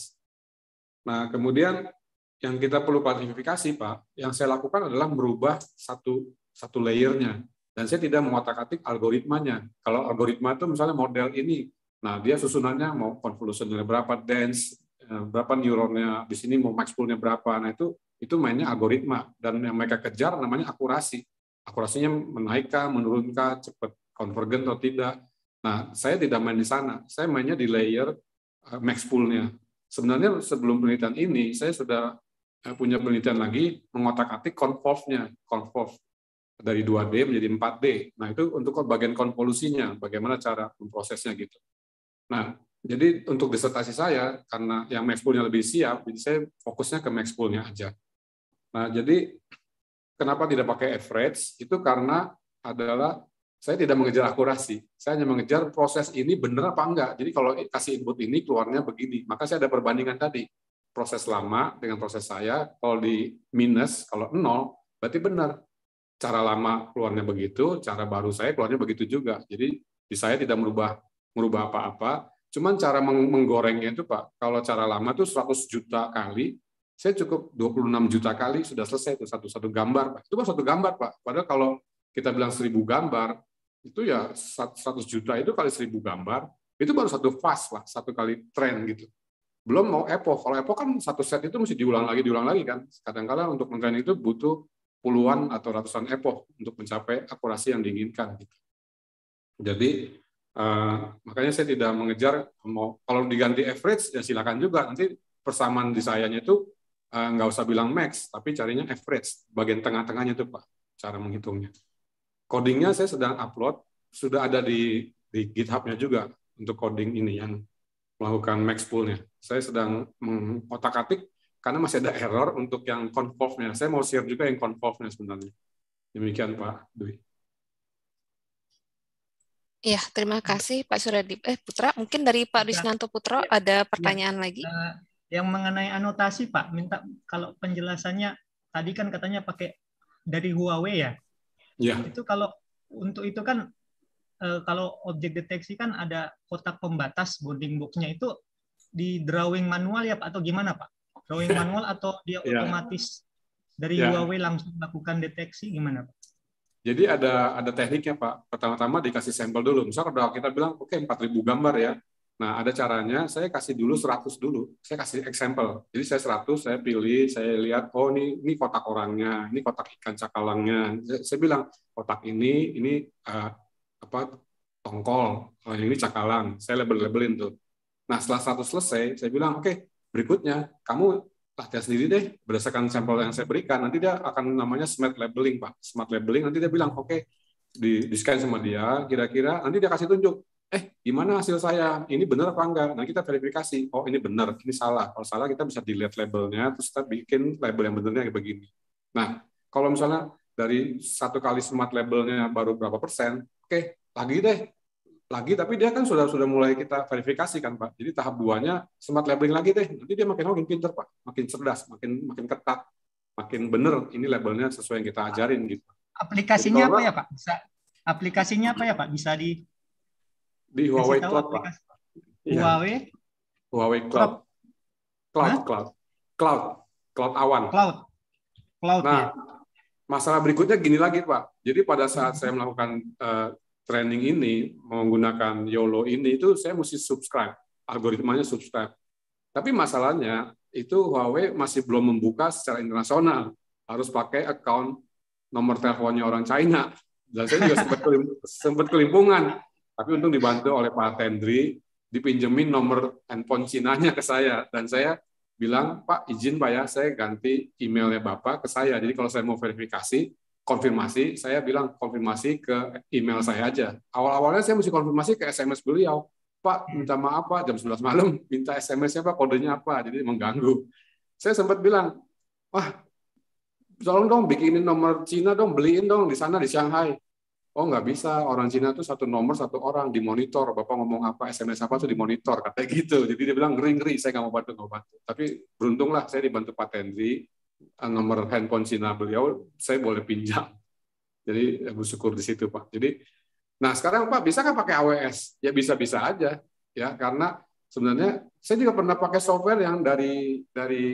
Nah, kemudian yang kita perlu klarifikasi, Pak, yang saya lakukan adalah merubah satu layernya. Dan saya tidak mengotak-atik algoritmanya. Kalau algoritma itu misalnya model ini, nah dia susunannya mau convolutionnya berapa, dense, berapa neuronnya, di sini mau max pool-nya berapa. Nah, itu mainnya algoritma. Dan yang mereka kejar namanya akurasi. Akurasinya menaikkah, menurunkah, cepat konvergen atau tidak. Nah, saya tidak main di sana. Saya mainnya di layer max pool-nya. Sebenarnya sebelum penelitian ini, saya sudah punya penelitian lagi mengotak-atik convolve-nya, convolve dari 2D menjadi 4D. Nah, itu untuk bagian konvolusinya, bagaimana cara memprosesnya gitu. Nah, jadi untuk disertasi saya, karena yang max pool-nya lebih siap, jadi saya fokusnya ke max pool-nya aja. Nah, jadi kenapa tidak pakai average? Itu karena adalah saya tidak mengejar akurasi. Saya hanya mengejar proses ini benar apa enggak. Jadi kalau kasih input ini, keluarnya begini. Maka saya ada perbandingan tadi. Proses lama dengan proses saya, kalau di minus, kalau 0, berarti benar. cara lama keluarnya begitu, cara baru saya keluarnya begitu juga. Jadi di saya tidak merubah apa-apa, cuman cara menggorengnya itu Pak, kalau cara lama tuh 100 juta kali, saya cukup 26 juta kali sudah selesai itu satu gambar Pak. Itu kan satu gambar Pak. Padahal kalau kita bilang 1000 gambar, itu ya 100 juta itu kali 1000 gambar, itu baru satu fase lah, satu kali tren gitu. Belum mau epoch. Kalau epoch kan satu set itu mesti diulang lagi kan. Kadang-kadang untuk mentren itu butuh puluhan atau ratusan epoch untuk mencapai akurasi yang diinginkan. Gitu. Jadi makanya saya tidak mengejar kalau diganti average ya silakan juga. Nanti persamaan di sayanya itu nggak usah bilang max, tapi carinya average, bagian tengah-tengahnya itu Pak, cara menghitungnya. Codingnya saya sedang upload, sudah ada di GitHub-nya juga untuk coding ini yang melakukan max pool-nya. Saya sedang mengotak-atik karena masih ada error untuk yang convolve-nya. Saya mau share juga yang convolve-nya sebenarnya. Demikian Pak Dwi. Ya, terima kasih Pak Suryadi. Putra, mungkin dari Pak Risnanto Putro ada pertanyaan lagi? Yang mengenai anotasi Pak, minta kalau penjelasannya tadi kan katanya pakai dari Huawei ya. Ya. Itu kalau untuk itu kan kalau objek deteksi kan ada kotak pembatas bounding box-nya itu di drawing manual ya Pak atau gimana Pak? Drawing manual atau dia otomatis dari Huawei langsung lakukan deteksi gimana Pak? Jadi ada tekniknya Pak. Pertama-tama dikasih sampel dulu. Misal kalau kita bilang oke 4000 gambar ya. Nah, ada caranya saya kasih dulu 100 dulu. Saya kasih example. Jadi saya 100, saya pilih, saya lihat oh ini kotak orangnya, ini kotak ikan cakalangnya. Saya bilang kotak ini tongkol, ini cakalang. Saya labelin tuh. Nah, setelah 100 selesai, saya bilang oke, berikutnya kamu latihan sendiri deh berdasarkan sampel yang saya berikan. Nanti dia akan namanya smart labeling Pak. Smart labeling nanti dia bilang oke, di scan sama dia, kira-kira nanti dia kasih tunjuk. Gimana hasil saya? Ini benar apa enggak? Nah, kita verifikasi. Oh, ini benar, ini salah. Kalau salah kita bisa delete labelnya, terus kita bikin label yang benernya kayak begini. Nah, kalau misalnya dari satu kali smart labelnya baru berapa persen, oke, lagi deh. Lagi, tapi dia kan sudah mulai kita verifikasi kan Pak. Jadi tahap 2-nya smart labeling lagi deh. Nanti dia makin pinter Pak, makin cerdas, makin ketat, makin bener ini labelnya sesuai yang kita ajarin gitu. Aplikasinya apa ya Pak? Aplikasinya apa ya Pak? Bisa di Huawei Cloud Pak. Huawei Cloud. Cloud awan. Cloud nah, ya. Masalah berikutnya gini lagi Pak. Jadi pada saat saya melakukan training ini menggunakan YOLO ini itu saya mesti subscribe, algoritmanya subscribe. Tapi masalahnya itu Huawei masih belum membuka secara internasional, harus pakai account nomor teleponnya orang China. Dan saya juga sempat kelimpungan, tapi untung dibantu oleh Pak Tendri, dipinjemin nomor handphone Cina-nya ke saya, dan saya bilang Pak izin Pak ya, saya ganti emailnya Bapak ke saya. Jadi kalau saya mau verifikasi konfirmasi, saya bilang konfirmasi ke email saya aja. Awal-awalnya saya mesti konfirmasi ke SMS beliau. Pak, minta maaf Pak, jam 11 malam, minta SMS-nya Pak, kodenya apa, jadi mengganggu. Saya sempat bilang, wah, tolong dong bikinin nomor Cina dong, beliin dong di sana di Shanghai. Oh, nggak bisa, orang Cina tuh satu nomor, satu orang, dimonitor. Bapak ngomong apa, SMS apa tuh dimonitor, katanya gitu. Jadi dia bilang, ngeri, saya nggak mau bantu. Tapi beruntunglah saya dibantu Pak Tendri, nomor handphone Cina beliau saya boleh pinjam. Jadi bersyukur di situ Pak. Jadi, nah sekarang Pak bisa kan pakai AWS? Ya bisa-bisa aja ya, karena sebenarnya saya juga pernah pakai software yang dari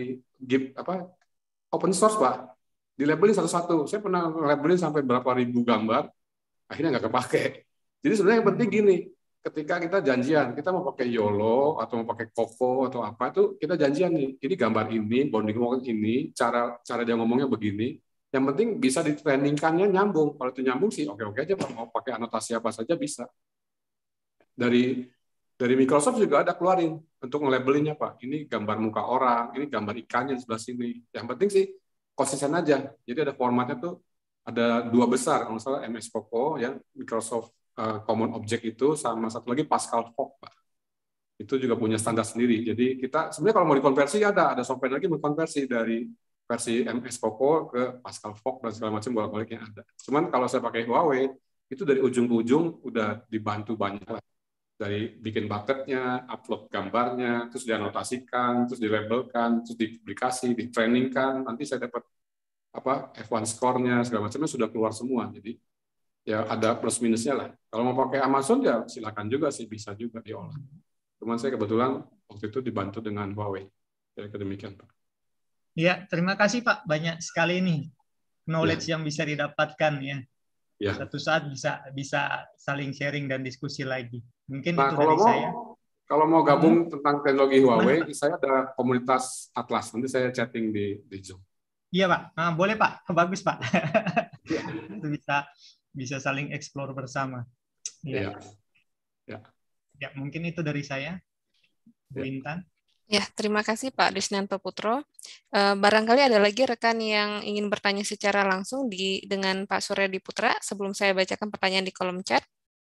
open source Pak. Dilabelin satu-satu. Saya pernah labelin sampai berapa ribu gambar, akhirnya nggak kepake. Jadi sebenarnya yang penting gini, ketika kita janjian, kita mau pakai YOLO atau mau pakai Coco atau apa itu kita janjian nih. Ini gambar ini, bounding box ini, cara dia ngomongnya begini. Yang penting bisa ditrainingkannya nyambung. Kalau itu nyambung sih oke-oke aja Pak. Mau pakai anotasi apa saja bisa. Dari Microsoft juga ada keluarin untuk nge-labelinnya Pak. Ini gambar muka orang, ini gambar ikannya di sebelah sini. Yang penting sih konsisten aja. Jadi ada formatnya tuh ada 2 besar, kalau salah MS Coco ya, Microsoft Common Object itu, sama satu lagi Pascal Fox Pak. Itu juga punya standar sendiri. Jadi kita sebenarnya kalau mau dikonversi ada software lagi mengkonversi dari versi MS Coco ke Pascal Fox dan segala macam bolak-baliknya ada. Cuman kalau saya pakai Huawei itu dari ujung ke ujung udah dibantu banyak lah. Dari bikin bucketnya, upload gambarnya, terus dianotasikan, terus dilabelkan, terus dipublikasi, ditrainingkan, nanti saya dapat F1 score-nya segala macamnya sudah keluar semua. Jadi ya ada plus minusnya lah. Kalau mau pakai Amazon ya silakan juga sih, bisa juga diolah. Cuman saya kebetulan waktu itu dibantu dengan Huawei. Kira-kira demikian, Pak. Ya, terima kasih Pak. Banyak sekali nih knowledge yang bisa didapatkan ya. Ya. Satu saat bisa saling sharing dan diskusi lagi. Mungkin Nah, itu dari saya. Kalau mau gabung tentang teknologi Huawei, Mana, saya ada komunitas Atlas. Nanti saya chatting di Zoom. Iya Pak, nah, boleh Pak, bagus Pak. Itu bisa saling explore bersama. Iya. Ya. Ya, mungkin itu dari saya, Bu Intan. Ya, terima kasih Pak Disnanto Putro. Barangkali ada lagi rekan yang ingin bertanya secara langsung dengan Pak Suryadi Putra sebelum saya bacakan pertanyaan di kolom chat.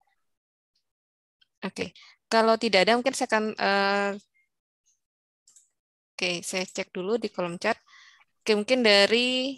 Oke, kalau tidak ada mungkin saya akan saya cek dulu di kolom chat. Oke, mungkin dari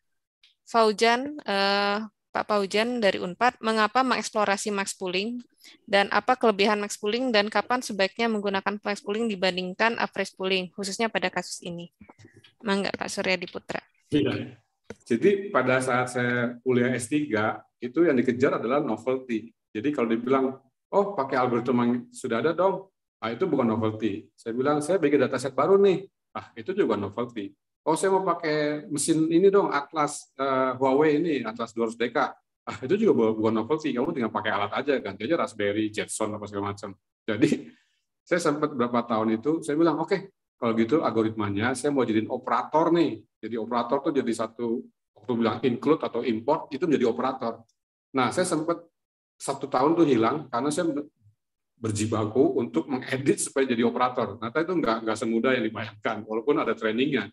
Faujan, Pak Faujan dari Unpad, mengapa mengeksplorasi max pooling dan apa kelebihan max pooling dan kapan sebaiknya menggunakan max pooling dibandingkan average pooling, khususnya pada kasus ini? Mangga Pak Suryadi Putra. Iya. Jadi pada saat saya kuliah S3, itu yang dikejar adalah novelty. Jadi kalau dibilang, oh pakai algoritma yang sudah ada dong, itu bukan novelty. Saya bilang, saya bikin dataset baru nih, itu juga novelty. Oh saya mau pakai mesin ini dong, Atlas Huawei ini, Atlas 200DK. Itu juga bukan novelty, kamu tinggal pakai alat aja, ganti aja Raspberry, Jetson, apa segala macam. Jadi saya sempat berapa tahun itu, saya bilang, oke, kalau gitu algoritmanya saya mau jadiin operator nih. Jadi operator tuh jadi satu, waktu bilang include atau import, itu menjadi operator. Nah, saya sempat 1 tahun tuh hilang karena saya berjibaku untuk mengedit supaya jadi operator. Ternyata itu nggak semudah yang dibayangkan, walaupun ada trainingnya.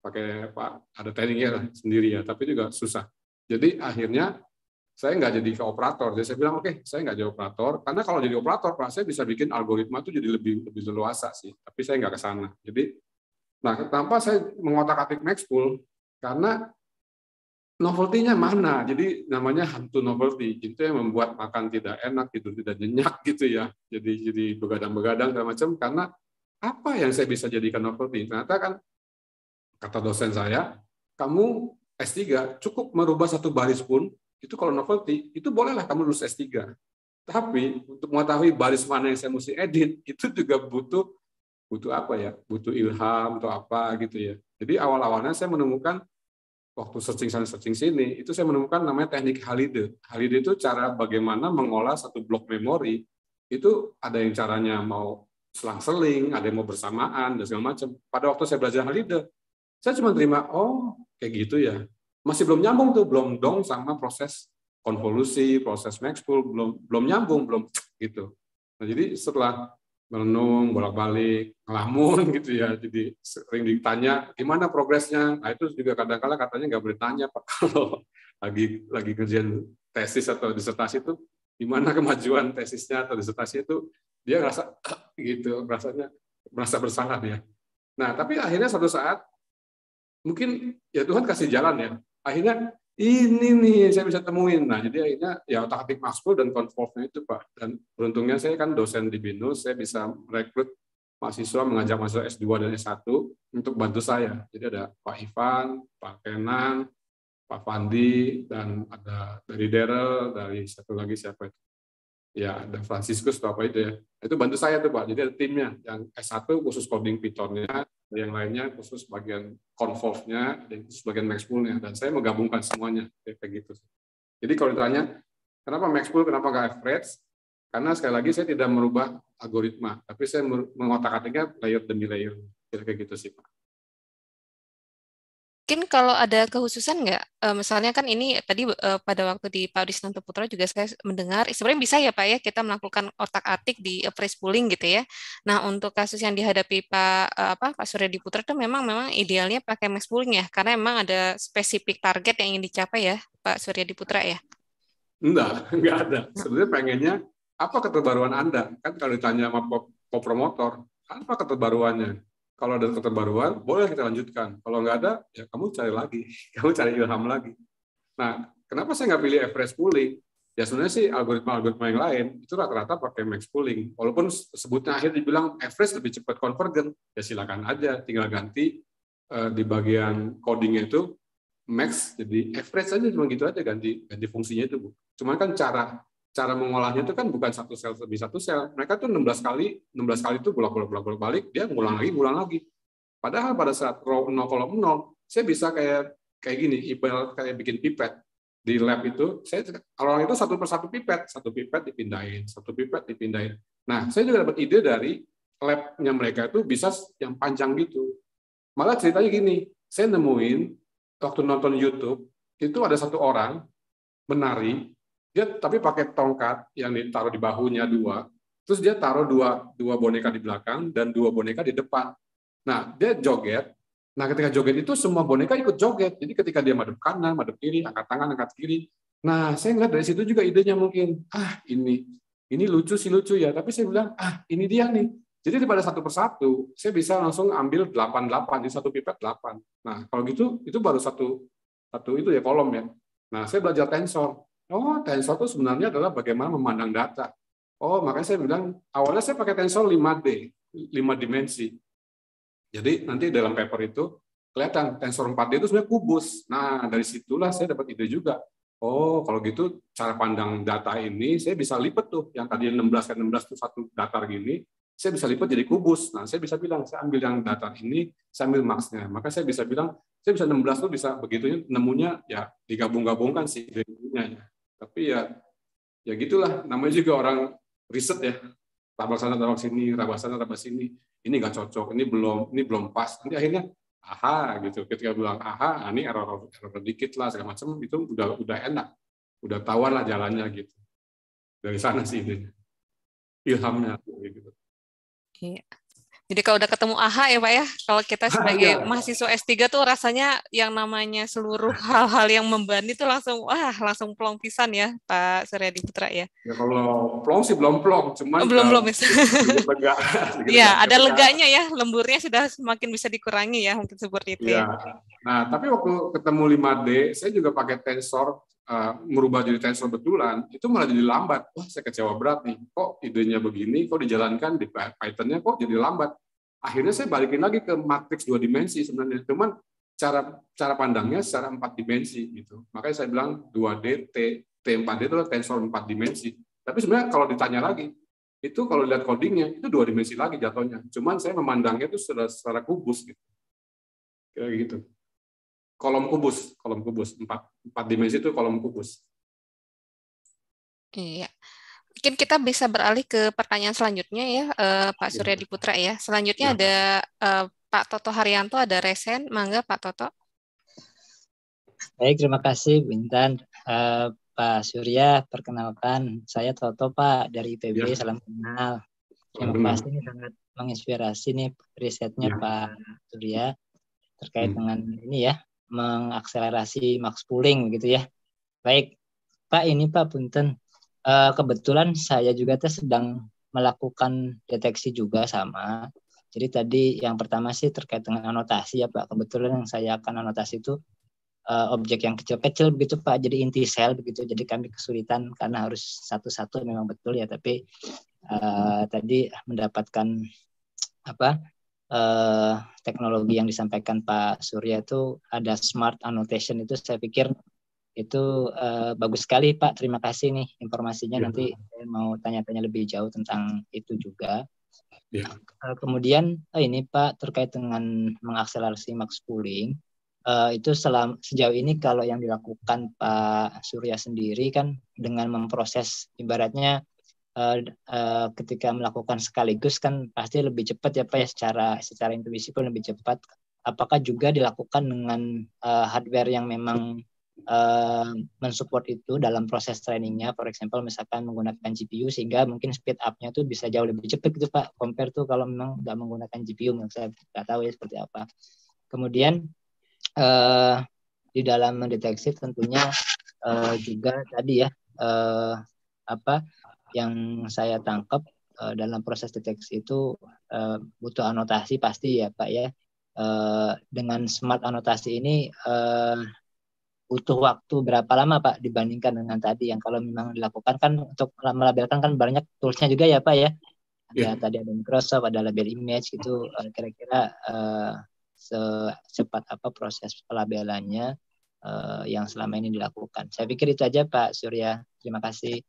Ada trainingnya sendiri ya, tapi juga susah. Jadi akhirnya saya nggak jadi ke operator. Jadi saya bilang, oke, saya nggak jadi operator, karena kalau jadi operator, Pak, saya bisa bikin algoritma itu jadi lebih leluasa sih. Tapi saya nggak ke sana. Jadi, nah, kenapa saya mengotak-atik Maxpool? Karena novelty-nya mana? Jadi namanya hantu novelty. Itu yang membuat makan tidak enak, tidur tidak nyenyak gitu ya. Jadi begadang-begadang segala macam. Karena apa yang saya bisa jadikan novelty? Ternyata kan kata dosen saya, kamu S3 cukup merubah satu baris pun, itu kalau novelty, itu bolehlah kamu lulus S3. Tapi untuk mengetahui baris mana yang saya mesti edit, itu juga butuh apa ya? Butuh ilham atau apa gitu ya. Jadi awal-awalnya saya menemukan, waktu searching sana searching sini, itu saya menemukan namanya teknik Halide. Halide itu cara bagaimana mengolah satu blok memori. Itu ada yang caranya mau selang-seling, ada yang mau bersamaan, dan segala macam. Pada waktu saya belajar Halide, saya cuma terima, oh kayak gitu ya. Masih belum nyambung tuh, belum dong sama proses konvolusi, proses Maxpool, belum nyambung, belum gitu. Nah, jadi setelah merenung, bolak-balik, ngelamun gitu ya, jadi sering ditanya gimana progresnya. Nah, itu juga kadang-kadang katanya nggak boleh tanya Pak, kalau lagi kerjaan tesis atau disertasi itu gimana kemajuan tesisnya atau disertasi itu, dia ngerasa gitu, rasanya merasa bersalah dia. Nah, tapi akhirnya suatu saat mungkin ya Tuhan kasih jalan ya. Akhirnya ini nih saya bisa temuin. Nah, jadi akhirnya ya otak-atik Maxpool dan convolve-nya itu Pak. Dan beruntungnya saya kan dosen di BINUS, saya bisa merekrut mahasiswa, mengajak mahasiswa S2 dan S1 untuk bantu saya. Jadi ada Pak Ivan, Pak Kenan, Pak Fandi, dan ada dari Daryl, dari satu lagi siapa itu? Ya, ada Franciscus atau apa itu ya. Itu bantu saya tuh Pak. Jadi ada timnya. Yang S1 khusus coding Python-nya, yang lainnya khusus bagian convolve-nya, dan khusus bagian Maxpool-nya. Dan saya menggabungkan semuanya kayak gitu. Jadi kalau ditanya, kenapa Maxpool, kenapa nggak average? Karena sekali lagi saya tidak merubah algoritma, tapi saya mengotak-atiknya layer demi layer. Kayak gitu sih Pak. Mungkin kalau ada kekhususan nggak, misalnya kan ini tadi pada waktu di Pak Disnanto Putra juga saya mendengar, sebenarnya bisa ya Pak ya kita melakukan otak-atik di appraise pooling gitu ya. Nah untuk kasus yang dihadapi Pak Suryadi Putra itu memang idealnya pakai max pooling ya, karena memang ada spesifik target yang ingin dicapai ya Pak Suryadi Putra ya. Enggak ada. Sebenarnya pengennya apa keterbaruan Anda? Kan kalau ditanya sama co-promotor, apa keterbaruannya? Kalau ada keterbaruan, boleh kita lanjutkan. Kalau nggak ada, ya kamu cari lagi. Kamu cari ilham lagi. Nah, kenapa saya nggak pilih average pooling? Ya sebenarnya sih algoritma yang lain, itu rata-rata pakai max pooling. Walaupun sebutnya akhirnya dibilang average lebih cepat convergen, ya silakan aja. Tinggal ganti di bagian codingnya itu, max jadi average aja, cuma gitu aja, ganti fungsinya itu, Bu. Cuman kan cara mengolahnya itu kan bukan satu sel lebih satu sel. Mereka tuh 16 kali itu bolak-balik, dia ngulang lagi. Padahal pada saat row 0, kolom 0, saya bisa kayak gini, ibarat kayak bikin pipet. Di lab itu, orang itu satu persatu satu pipet dipindahin. Nah, saya juga dapat ide dari labnya mereka itu bisa yang panjang gitu. Malah ceritanya gini, saya nemuin waktu nonton YouTube, itu ada satu orang menari, dia tapi pakai tongkat yang ditaruh di bahunya 2, terus dia taruh dua boneka di belakang dan 2 boneka di depan. Nah, dia joget. Nah, ketika joget itu semua boneka ikut joget. Jadi ketika dia madep kanan, madep kiri, angkat tangan, angkat kiri. Nah, saya ngeliat dari situ juga idenya mungkin, ini lucu ya. Tapi saya bilang, ini dia nih. Jadi daripada satu persatu, saya bisa langsung ambil 8, di satu pipet 8. Nah, kalau gitu, itu baru satu itu ya kolom ya. Nah, saya belajar tensor. Oh, tensor itu sebenarnya adalah bagaimana memandang data. Oh, makanya saya bilang, awalnya saya pakai tensor 5D, 5 dimensi. Jadi nanti dalam paper itu kelihatan tensor 4D itu sebenarnya kubus. Nah, dari situlah saya dapat ide juga. Oh, kalau gitu cara pandang data ini saya bisa lipat tuh. Yang tadi 16 kan 16 itu satu datar gini, saya bisa lipat jadi kubus. Nah, saya bisa bilang saya ambil yang datar ini, saya ambil maksnya. Maka saya bisa bilang saya bisa 16 tuh bisa begitunya nemunya ya digabung-gabungkan sih ide-nya ya. Tapi ya gitulah, namanya juga orang riset ya. Tabak sana, tabak sini, rabak sana, rabak sini. Ini nggak cocok, ini belum pas. Nanti akhirnya gitu. Ketika bilang ini error dikit lah segala macam, itu udah enak, udah tahuan lah jalannya gitu. Dari sana sih ini ilhamnya gitu. Iya. Jadi kalau udah ketemu ya Pak ya, kalau kita sebagai mahasiswa S3 tuh rasanya yang namanya seluruh hal-hal yang membebani itu langsung plong pisan ya Pak Suryadi Putra ya. Ya kalau plong sih belum plong, cuman belum lega. Ya, ada leganya ya, lemburnya sudah semakin bisa dikurangi ya, mungkin seperti itu ya. Nah, tapi waktu ketemu 5D, saya juga pakai tensor, merubah jadi tensor betulan, itu malah jadi lambat. Wah, saya kecewa berat nih. Kok idenya begini, kok dijalankan di Python-nya kok jadi lambat. Akhirnya saya balikin lagi ke matriks 2 dimensi sebenarnya. Cuman cara pandangnya secara 4 dimensi gitu. Makanya saya bilang 2D, T4D itu adalah tensor 4 dimensi. Tapi sebenarnya kalau ditanya lagi, itu kalau lihat codingnya, itu 2 dimensi lagi jatuhnya. Cuman saya memandangnya itu secara kubus gitu. Kayak gitu. Kolom kubus 4 dimensi itu kolom kubus. Iya. Mungkin kita bisa beralih ke pertanyaan selanjutnya ya, Pak Suryadi Putra ya. Selanjutnya ada Pak Toto Haryanto, ada resen. Mangga Pak Toto. Baik, terima kasih Bintan. Pak Surya, perkenalkan saya Toto Pak dari IPB, salam kenal. Terima kasih, ini sangat menginspirasi nih risetnya Pak Surya terkait dengan ini ya, mengakselerasi max pooling begitu ya. Baik, Pak, ini Pak Punten, kebetulan saya juga sedang melakukan deteksi juga sama. Jadi tadi yang pertama sih terkait dengan anotasi ya Pak. Kebetulan yang saya akan anotasi itu objek yang kecil-kecil begitu Pak. Jadi inti sel begitu. Jadi kami kesulitan karena harus satu-satu memang betul ya. Tapi tadi mendapatkan teknologi yang disampaikan Pak Surya itu ada smart annotation, itu saya pikir itu bagus sekali Pak. Terima kasih nih informasinya. Nanti saya mau tanya-tanya lebih jauh tentang itu juga. Kemudian ini Pak terkait dengan mengakselerasi max pooling, itu sejauh ini kalau yang dilakukan Pak Surya sendiri kan dengan memproses ibaratnya ketika melakukan sekaligus kan pasti lebih cepat ya Pak ya, secara intuisi pun lebih cepat. Apakah juga dilakukan dengan hardware yang memang mensupport itu dalam proses trainingnya, for example misalkan menggunakan GPU sehingga mungkin speed up-nya tuh bisa jauh lebih cepat gitu Pak, compare tuh kalau memang nggak menggunakan GPU, saya nggak tahu ya seperti apa. Kemudian di dalam mendeteksi tentunya juga tadi ya yang saya tangkap dalam proses deteksi itu butuh anotasi pasti ya Pak ya. Dengan smart anotasi ini butuh waktu berapa lama Pak dibandingkan dengan tadi yang kalau memang dilakukan kan untuk melabelkan kan banyak toolsnya juga ya Pak ya. Tadi ada Microsoft, ada label image gitu. Kira-kira secepat apa proses pelabelannya. yang selama ini dilakukan. Saya pikir itu aja Pak Surya. Terima kasih.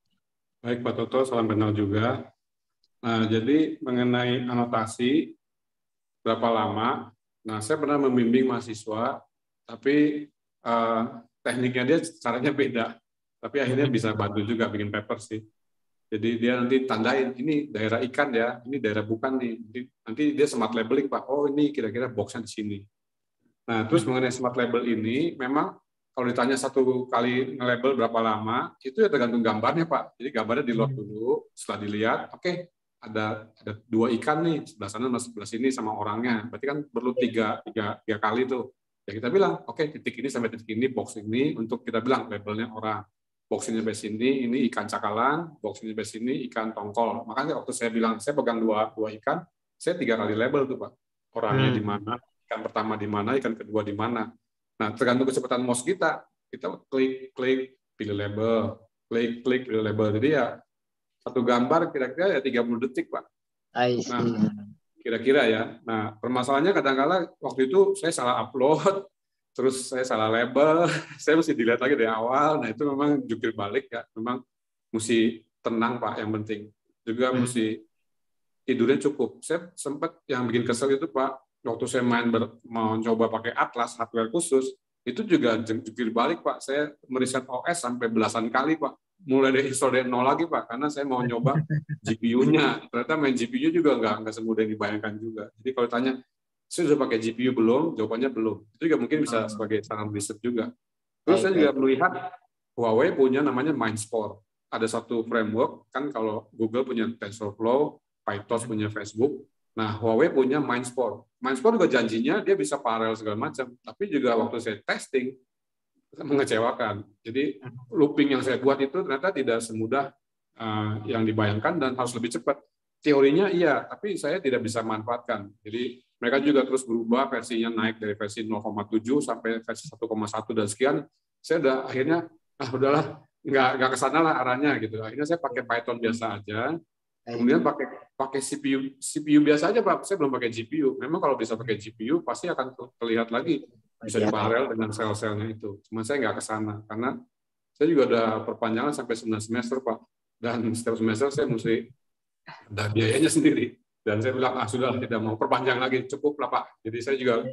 Baik Pak Toto, salam kenal juga. Nah, jadi mengenai anotasi berapa lama? Nah, saya pernah membimbing mahasiswa, tapi tekniknya dia caranya beda. Tapi akhirnya bisa bantu juga bikin paper sih. Jadi dia nanti tandain, ini daerah ikan ya, ini daerah bukan nih. Nanti dia smart labeling Pak, oh ini kira-kira boxnya di sini. Nah, terus mengenai smart label ini, memang kalau ditanya satu kali nge-label berapa lama, itu ya tergantung gambarnya Pak. Jadi gambarnya di-load dulu, setelah dilihat, oke, ada 2 ikan nih, sebelah sana sama sebelah sini sama orangnya. Berarti kan perlu tiga kali tuh. Ya kita bilang, oke, titik ini sampai titik ini, box ini, untuk kita bilang labelnya orang. Box ini sampai sini, ini ikan cakalang, box ini sampai sini, ikan tongkol. Makanya waktu saya bilang, saya pegang dua ikan, saya 3 kali label tuh Pak. Orangnya di mana, ikan pertama di mana, ikan kedua di mana. Nah, tergantung kecepatan mouse kita klik, pilih label, klik, pilih label. Jadi ya, satu gambar kira-kira ya 30 detik Pak. Nah, kira-kira ya. Nah, permasalahannya kadang-kala waktu itu saya salah upload, terus saya salah label, saya mesti dilihat lagi dari awal. Nah, itu memang jungkir balik ya. Memang mesti tenang Pak, yang penting. Juga mesti tidurnya cukup. Saya sempat yang bikin kesel itu Pak, waktu saya mau coba pakai Atlas, hardware khusus, itu juga jungkir balik Pak. Saya meriset OS sampai belasan kali Pak. Mulai dari install dari nol lagi Pak, karena saya mau nyoba GPU-nya. Ternyata main GPU juga nggak semudah yang dibayangkan juga. Jadi kalau tanya, saya sudah pakai GPU belum? Jawabannya belum. Itu juga mungkin bisa sebagai saran riset juga. Terus saya juga melihat Huawei punya namanya Mindspore. Ada satu framework, kan kalau Google punya TensorFlow, PyTorch punya Facebook. Nah, Huawei punya Mindspore. Mindspore juga janjinya dia bisa paralel segala macam. Tapi juga waktu saya testing, mengecewakan. Jadi looping yang saya buat itu ternyata tidak semudah yang dibayangkan dan harus lebih cepat. Teorinya iya, tapi saya tidak bisa manfaatkan. Jadi mereka juga terus berubah, versinya naik dari versi 0,7 sampai versi 1,1 dan sekian. Saya udah akhirnya udahlah, nggak kesana lah arahnya gitu. Akhirnya saya pakai Python biasa aja. Kemudian pakai CPU biasa aja Pak. Saya belum pakai GPU. Memang kalau bisa pakai GPU pasti akan terlihat lagi bisa diparalel dengan sel-selnya itu. Cuma saya nggak kesana karena saya juga udah perpanjangan sampai 9 semester Pak. Dan setiap semester saya mesti ada biayanya sendiri. Dan saya bilang sudah tidak mau perpanjang lagi, cukup lah Pak. Jadi saya juga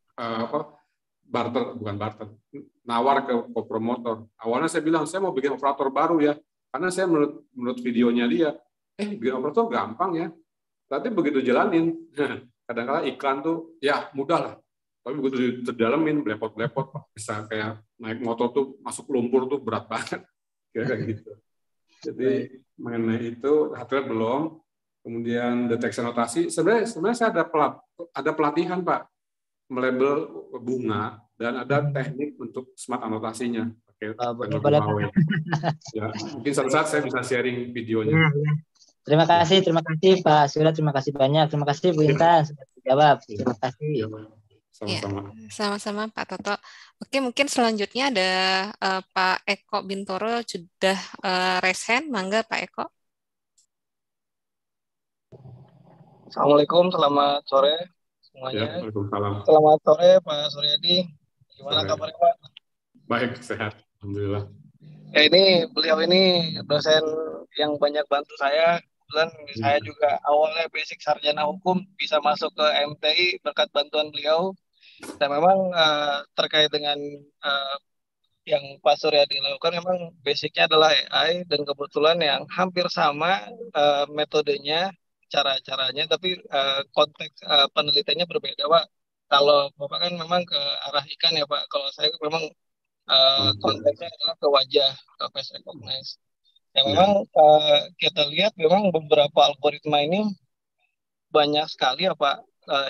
nawar ke promotor. Awalnya saya bilang saya mau bikin operator baru ya, karena saya menurut videonya dia, bikin operator gampang ya. Tapi begitu jalanin, kadang-kadang iklan tuh ya mudah lah. Tapi begitu didalemin, belepot-belepot, bisa kayak naik motor tuh masuk lumpur tuh berat banget, kayak gitu. Jadi mengenai itu hardware belum. Kemudian deteksi anotasi, sebenarnya saya ada pelatihan Pak, melabel bunga dan ada teknik untuk smart anotasinya pakai Huawei. Ya, mungkin suatu saat saya bisa sharing videonya. Terima kasih Pak Surya, terima kasih banyak, terima kasih Bu Intan sudah dijawab. Terima kasih. Sama-sama. Sama-sama Pak Toto. Oke, mungkin selanjutnya ada Pak Eko Bintoro sudah raise hand. Mangga Pak Eko. Assalamualaikum, selamat sore semuanya. Ya, waalaikumsalam. Selamat sore Pak Suryadi. Gimana kabarnya Pak? Baik, sehat. Alhamdulillah. Ya ini beliau ini dosen yang banyak bantu saya. Kebetulan saya juga awalnya basic sarjana hukum, bisa masuk ke MTI berkat bantuan beliau. Dan memang terkait dengan yang Pak Suryadi lakukan, memang basicnya adalah AI dan kebetulan yang hampir sama metodenya, cara-caranya, tapi konteks penelitiannya berbeda Pak. Kalau Bapak kan memang ke arah ikan ya Pak, kalau saya memang konteksnya adalah ke wajah, ke face recognize. Yang memang kita lihat memang beberapa algoritma ini banyak sekali ya Pak,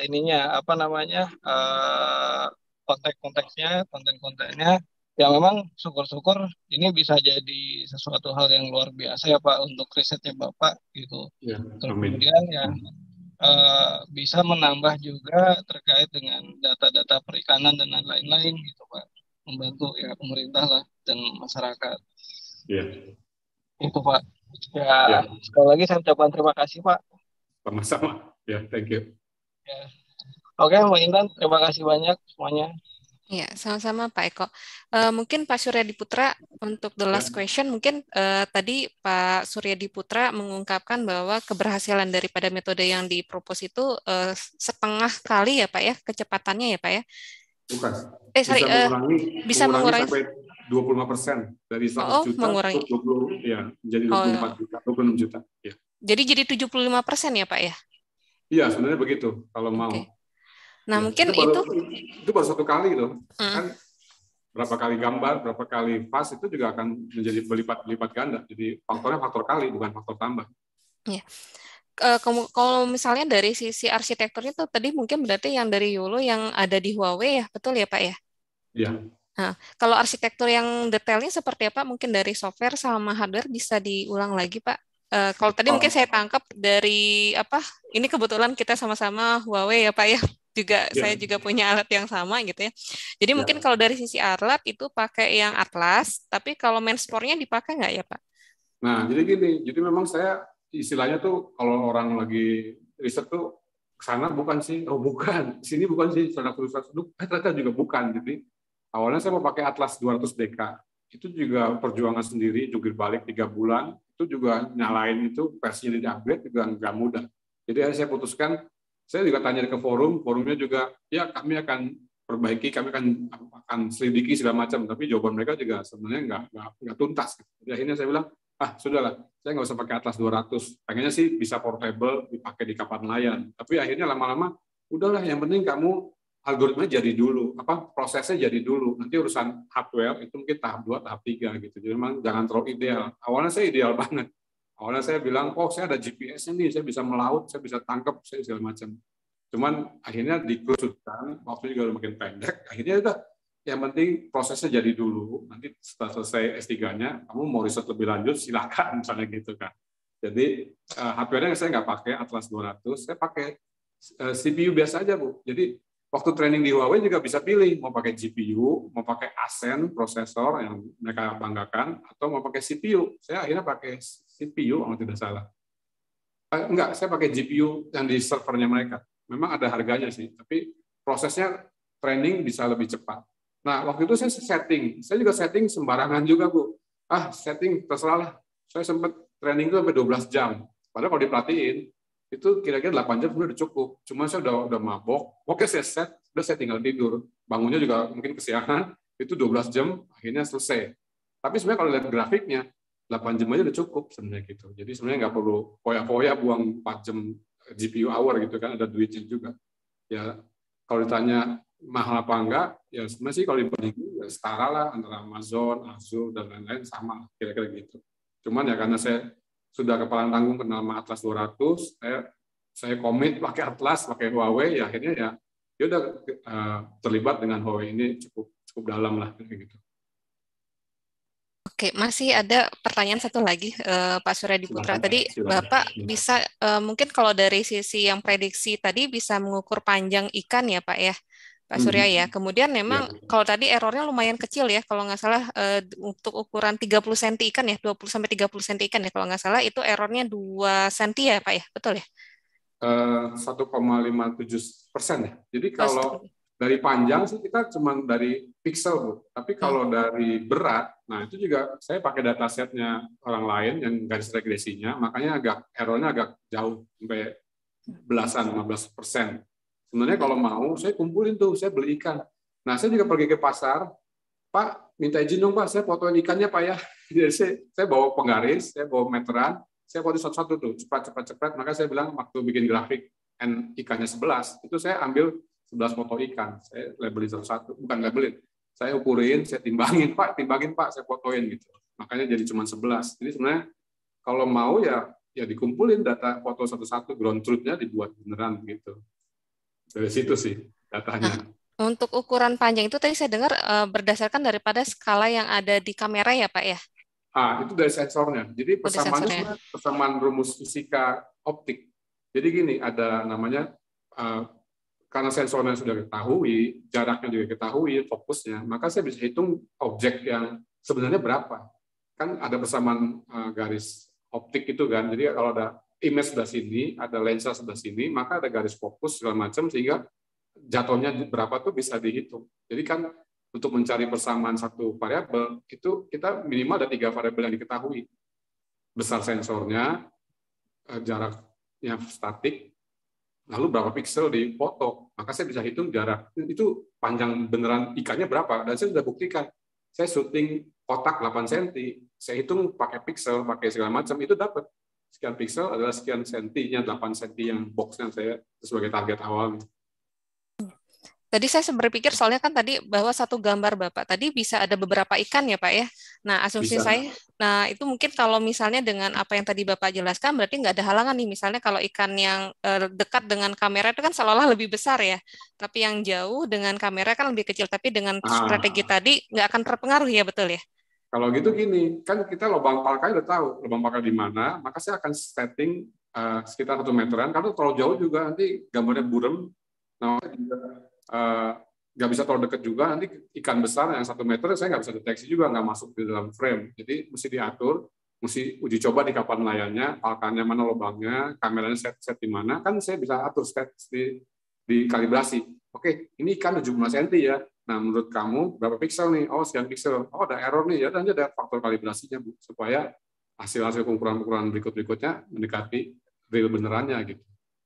konteks-konteksnya, konten-kontennya, yang memang syukur-syukur ini bisa jadi sesuatu hal yang luar biasa ya Pak untuk risetnya Bapak gitu. Ya, kemudian ya bisa menambah juga terkait dengan data-data perikanan dan lain-lain gitu Pak, membantu ya pemerintah lah dan masyarakat. Ya. Itu Pak. Ya. Sekali lagi saya ucapkan terima kasih Pak. Sama-sama. Ya, thank you. Ya. Oke, Mbak Intan, terima kasih banyak semuanya. Ya, sama-sama Pak Eko. Mungkin Pak Suryadi Putra untuk the last question, mungkin tadi Pak Suryadi Putra mengungkapkan bahwa keberhasilan daripada metode yang dipropos itu setengah kali ya Pak ya, kecepatannya ya Pak ya. Bukan. Sorry, bisa mengurangi sampai 25% dari 100 juta mengurangi. 20 ya menjadi 24 juta, 26 juta. Ya. Jadi 75% ya Pak ya? Iya, sebenarnya begitu kalau mau. Nah, ya, mungkin itu baru satu kali loh. Kan berapa kali gambar, berapa kali pas itu juga akan menjadi berlipat ganda. Jadi faktornya faktor kali, bukan faktor tambah. Iya. Kalau misalnya dari sisi arsitekturnya itu tadi mungkin berarti yang dari YOLO yang ada di Huawei ya, betul ya Pak ya? Iya. Nah, kalau arsitektur yang detailnya seperti apa? Mungkin dari software sama hardware bisa diulang lagi Pak. Kalau tadi mungkin saya tangkap dari apa? Ini kebetulan kita sama-sama Huawei ya Pak ya. Saya juga punya alat yang sama gitu ya. Jadi mungkin kalau dari sisi alat itu pakai yang Atlas, tapi kalau Menspornya dipakai nggak ya Pak? Nah, jadi gini, jadi memang saya istilahnya tuh kalau orang lagi riset tuh kesana bukan sih, bukan, sini bukan sih, ternyata juga bukan. Jadi awalnya saya mau pakai Atlas 200 DK, itu juga perjuangan sendiri, jungkir balik 3 bulan, itu juga nyalain itu versinya di-upgrade juga nggak mudah. Jadi akhirnya saya putuskan, saya juga tanya ke forumnya juga, ya kami akan perbaiki, kami akan selidiki segala macam, tapi jawaban mereka juga sebenarnya nggak tuntas. Jadi akhirnya saya bilang, sudahlah, saya nggak usah pakai Atlas 200, pengennya sih bisa portable, dipakai di kapal nelayan. Tapi akhirnya lama-lama, udahlah, yang penting kamu algoritma jadi dulu, prosesnya jadi dulu. Nanti urusan hardware itu mungkin tahap 2, tahap 3 gitu. Jadi memang jangan terlalu ideal. Awalnya saya ideal banget. Awalnya saya bilang, saya ada GPS-nya nih, saya bisa melaut, saya bisa tangkap, saya segala macam. Cuman akhirnya dikerucutkan, waktu juga udah makin pendek. Akhirnya udah, yang penting prosesnya jadi dulu. Nanti setelah selesai S3-nya, kamu mau riset lebih lanjut, silakan misalnya gitu kan. Jadi hardware-nya saya nggak pakai Atlas 200, saya pakai CPU biasa aja Bu. Jadi waktu training di Huawei juga bisa pilih mau pakai GPU, mau pakai Asen prosesor yang mereka banggakan, atau mau pakai CPU. Saya akhirnya pakai CPU kalau tidak salah. Enggak, saya pakai GPU yang di servernya mereka. Memang ada harganya sih, tapi prosesnya training bisa lebih cepat. Nah, waktu itu saya setting. Saya juga setting sembarangan juga, Bu. Setting terserah lah. Saya sempat training itu sampai 12 jam. Padahal kalau diperhatiin, itu kira-kira 8 jam sudah cukup. Cuma saya udah mabok. Oke, saya saya tinggal tidur. Bangunnya juga mungkin kesiangan. Itu 12 jam, akhirnya selesai. Tapi sebenarnya kalau lihat grafiknya, 8 jam aja udah cukup sebenarnya gitu. Jadi sebenarnya nggak perlu foya-foya buang 4 jam GPU hour gitu kan, ada duitnya juga. Ya kalau ditanya mahal apa enggak, ya sebenarnya sih kalau dibandingin ya setara lah antara Amazon, Azure dan lain-lain sama kira-kira gitu. Cuman ya karena saya sudah kepalang tanggung kenal sama Atlas 200, saya komit pakai Atlas, pakai Huawei, ya akhirnya ya udah terlibat dengan Huawei ini cukup dalam lah kayak gitu. Oke, masih ada pertanyaan satu lagi, Pak Suryadi Putra. Tadi Bapak bisa, mungkin kalau dari sisi yang prediksi tadi bisa mengukur panjang ikan ya Pak ya, Pak Surya ya. Kemudian memang kalau tadi errornya lumayan kecil ya, kalau nggak salah untuk ukuran 30 cm ikan ya, 20-30 cm ikan ya, kalau nggak salah itu errornya 2 cm ya Pak ya, betul ya? 1,57% ya. Jadi kalau dari panjang sih kita cuma dari pixel, Bu. Tapi kalau dari berat, nah itu juga saya pakai datasetnya orang lain yang garis regresinya, makanya errornya agak jauh, sampai belasan, 15%. Sebenarnya kalau mau, saya kumpulin tuh, saya beli ikan. Nah, saya juga pergi ke pasar, Pak, minta izin dong Pak, saya fotoin ikannya Pak ya. Jadi saya bawa penggaris, saya bawa meteran, saya foto satu-satu tuh, cepat. Maka saya bilang waktu bikin grafik ikannya 11, itu saya ambil 11 foto ikan, saya labelin satu-satu, bukan labelin, saya ukurin, saya timbangin Pak, saya fotoin gitu. Makanya jadi cuma 11. Jadi sebenarnya kalau mau ya dikumpulin data foto satu-satu, ground truth-nya dibuat beneran gitu. Dari situ sih datanya. Untuk ukuran panjang itu tadi saya dengar berdasarkan daripada skala yang ada di kamera ya Pak ya? Itu dari sensornya. Jadi persamaan rumus fisika optik. Jadi gini, ada namanya karena sensornya sudah ketahui, jaraknya juga ketahui, fokusnya, maka saya bisa hitung objek yang sebenarnya berapa. Kan ada persamaan garis optik itu kan. Jadi kalau ada image sebelah sini, ada lensa sebelah sini, maka ada garis fokus segala macam sehingga jatuhnya berapa tuh bisa dihitung. Jadi kan untuk mencari persamaan satu variabel itu kita minimal ada 3 variabel yang diketahui. Besar sensornya, jaraknya statik, lalu berapa piksel di foto. Maka saya bisa hitung jarak. Itu panjang beneran ikannya berapa. Dan saya sudah buktikan. Saya syuting kotak 8 cm. Saya hitung pakai piksel, pakai segala macam, itu dapat. Sekian piksel adalah sekian sentinya, 8 cm yang box-nya saya sebagai target awal. Tadi saya berpikir soalnya kan tadi bahwa satu gambar Bapak tadi bisa ada beberapa ikan ya Pak ya. Nah asumsi Bisa. saya, nah itu mungkin kalau misalnya dengan apa yang tadi Bapak jelaskan berarti nggak ada halangan nih. Misalnya kalau ikan yang dekat dengan kamera itu kan seolah-olah lebih besar ya. Tapi yang jauh dengan kamera kan lebih kecil. Tapi dengan strategi tadi nggak akan terpengaruh ya, betul ya? Kalau gitu gini, kan kita lubang palkai udah tahu lubang palkai di mana, maka saya akan setting sekitar 1 meteran. Karena terlalu jauh juga nanti gambarnya buram. Nah, nggak bisa terlalu dekat juga, nanti ikan besar yang 1 meter saya nggak bisa deteksi juga, nggak masuk di dalam frame. Jadi mesti diatur, mesti uji coba di kapan layarnya, palkannya mana lubangnya, kameranya set di mana, kan saya bisa atur set di kalibrasi. Oke, ini ikan 17 cm ya. Nah, menurut kamu berapa piksel nih? Oh, sekian piksel. Oh, ada error nih ya, dan ada faktor kalibrasinya, Bu, supaya hasil pengukuran berikutnya mendekati real benerannya gitu.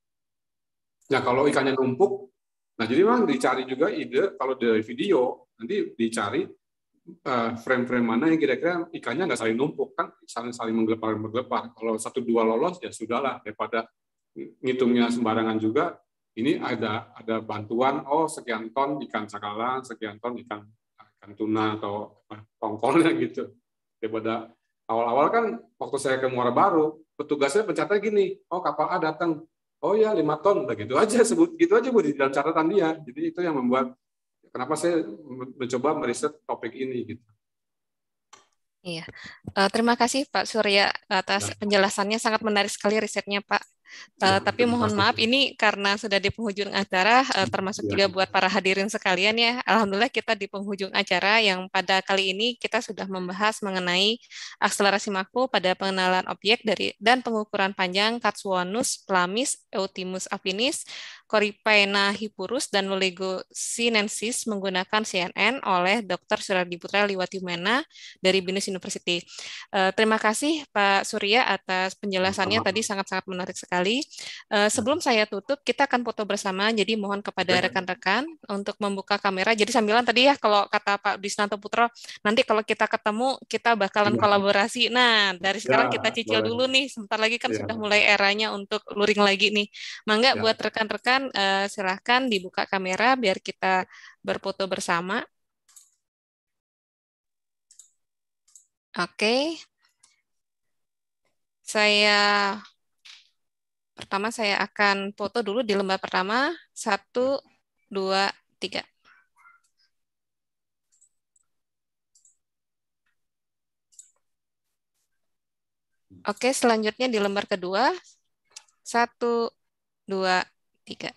Nah, kalau ikannya numpuk, nah, jadi memang dicari juga ide kalau dari video, nanti dicari frame-frame mana yang kira-kira ikannya nggak saling numpuk, kan saling menggelepar. Kalau 1-2 lolos, ya sudahlah, daripada ngitungnya sembarangan juga, ini ada bantuan, oh sekian ton ikan cakalang, sekian ton ikan tuna atau tongkolnya gitu. Daripada awal-awal kan, waktu saya ke Muara Baru, petugasnya pencatnya gini, oh kapal A datang, oh ya 5 ton, udah gitu aja, sebut gitu aja Bu di dalam catatan dia. Jadi itu yang membuat kenapa saya mencoba meriset topik ini gitu. Iya, terima kasih Pak Surya atas penjelasannya, sangat menarik sekali risetnya Pak. Tapi mohon maaf, ini karena sudah di penghujung acara, termasuk juga buat para hadirin sekalian ya. Alhamdulillah kita di penghujung acara yang pada kali ini kita sudah membahas mengenai akselerasi makro pada pengenalan objek dan pengukuran panjang Katsuonus plamis, Euthymus affinis, Coryphaena hippurus, dan Loligo sinensis menggunakan CNN oleh Dr. Suradi Putra Liwatimena dari BINUS University. Terima kasih Pak Surya atas penjelasannya tadi, sangat-sangat menarik sekali. Sebelum saya tutup, kita akan foto bersama, jadi mohon kepada rekan-rekan untuk membuka kamera. Jadi sambilan tadi ya, kalau kata Pak Disnanto Putro, nanti kalau kita ketemu, kita bakalan kolaborasi. Nah, dari sekarang kita cicil dulu nih, sebentar lagi kan sudah mulai eranya untuk luring lagi nih. Mangga buat rekan-rekan, silahkan dibuka kamera biar kita berfoto bersama. Oke. Pertama saya akan foto dulu di lembar pertama. 1, 2, 3. Oke, selanjutnya di lembar kedua. 1, 2, 3.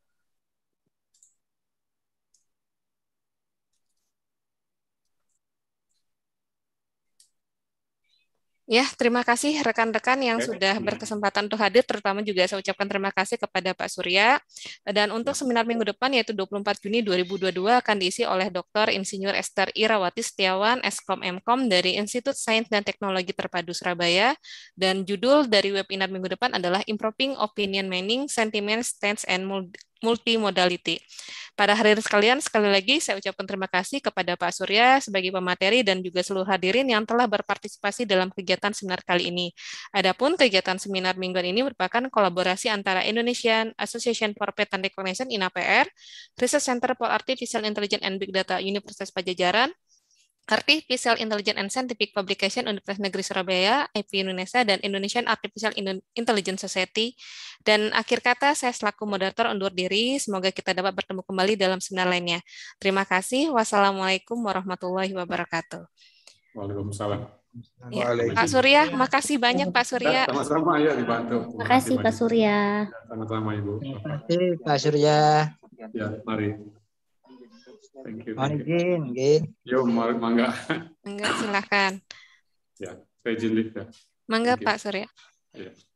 Ya, terima kasih rekan-rekan yang sudah berkesempatan untuk hadir, terutama juga saya ucapkan terima kasih kepada Pak Surya. Dan untuk seminar minggu depan, yaitu 24 Juni 2022, akan diisi oleh Dr. Insinyur Esther Irawati Setiawan, Eskom M.Com dari Institut Sains dan Teknologi Terpadu Surabaya. Dan judul dari webinar minggu depan adalah Improving Opinion Mapping, Sentiment, Stance, and Multimodality. Pada hadirin sekalian, sekali lagi saya ucapkan terima kasih kepada Pak Surya sebagai pemateri dan juga seluruh hadirin yang telah berpartisipasi dalam kegiatan seminar kali ini. Adapun kegiatan seminar mingguan ini merupakan kolaborasi antara Indonesian Association for Pattern Recognition (INAPR), Research Center for Artificial Intelligence and Big Data Universitas Padjadjaran, Artificial Intelligence and Scientific Publication Universitas Negeri Surabaya, IP Indonesia, dan Indonesian Artificial Intelligence Society. Dan akhir kata, saya selaku moderator undur diri. Semoga kita dapat bertemu kembali dalam seminar lainnya. Terima kasih. Wassalamualaikum warahmatullahi wabarakatuh. Waalaikumsalam. Ya, Pak Surya, makasih banyak Pak Surya. Sama-sama ya, dibantu. Terima kasih Pak Surya. Sama-sama Ibu. Terima kasih Pak Surya. Ya, mari. Thank you. Mohon izin. Yo, mangga. Mangga, silakan. Ya, saya izin lift ya. Mangga Pak Surya. Ya.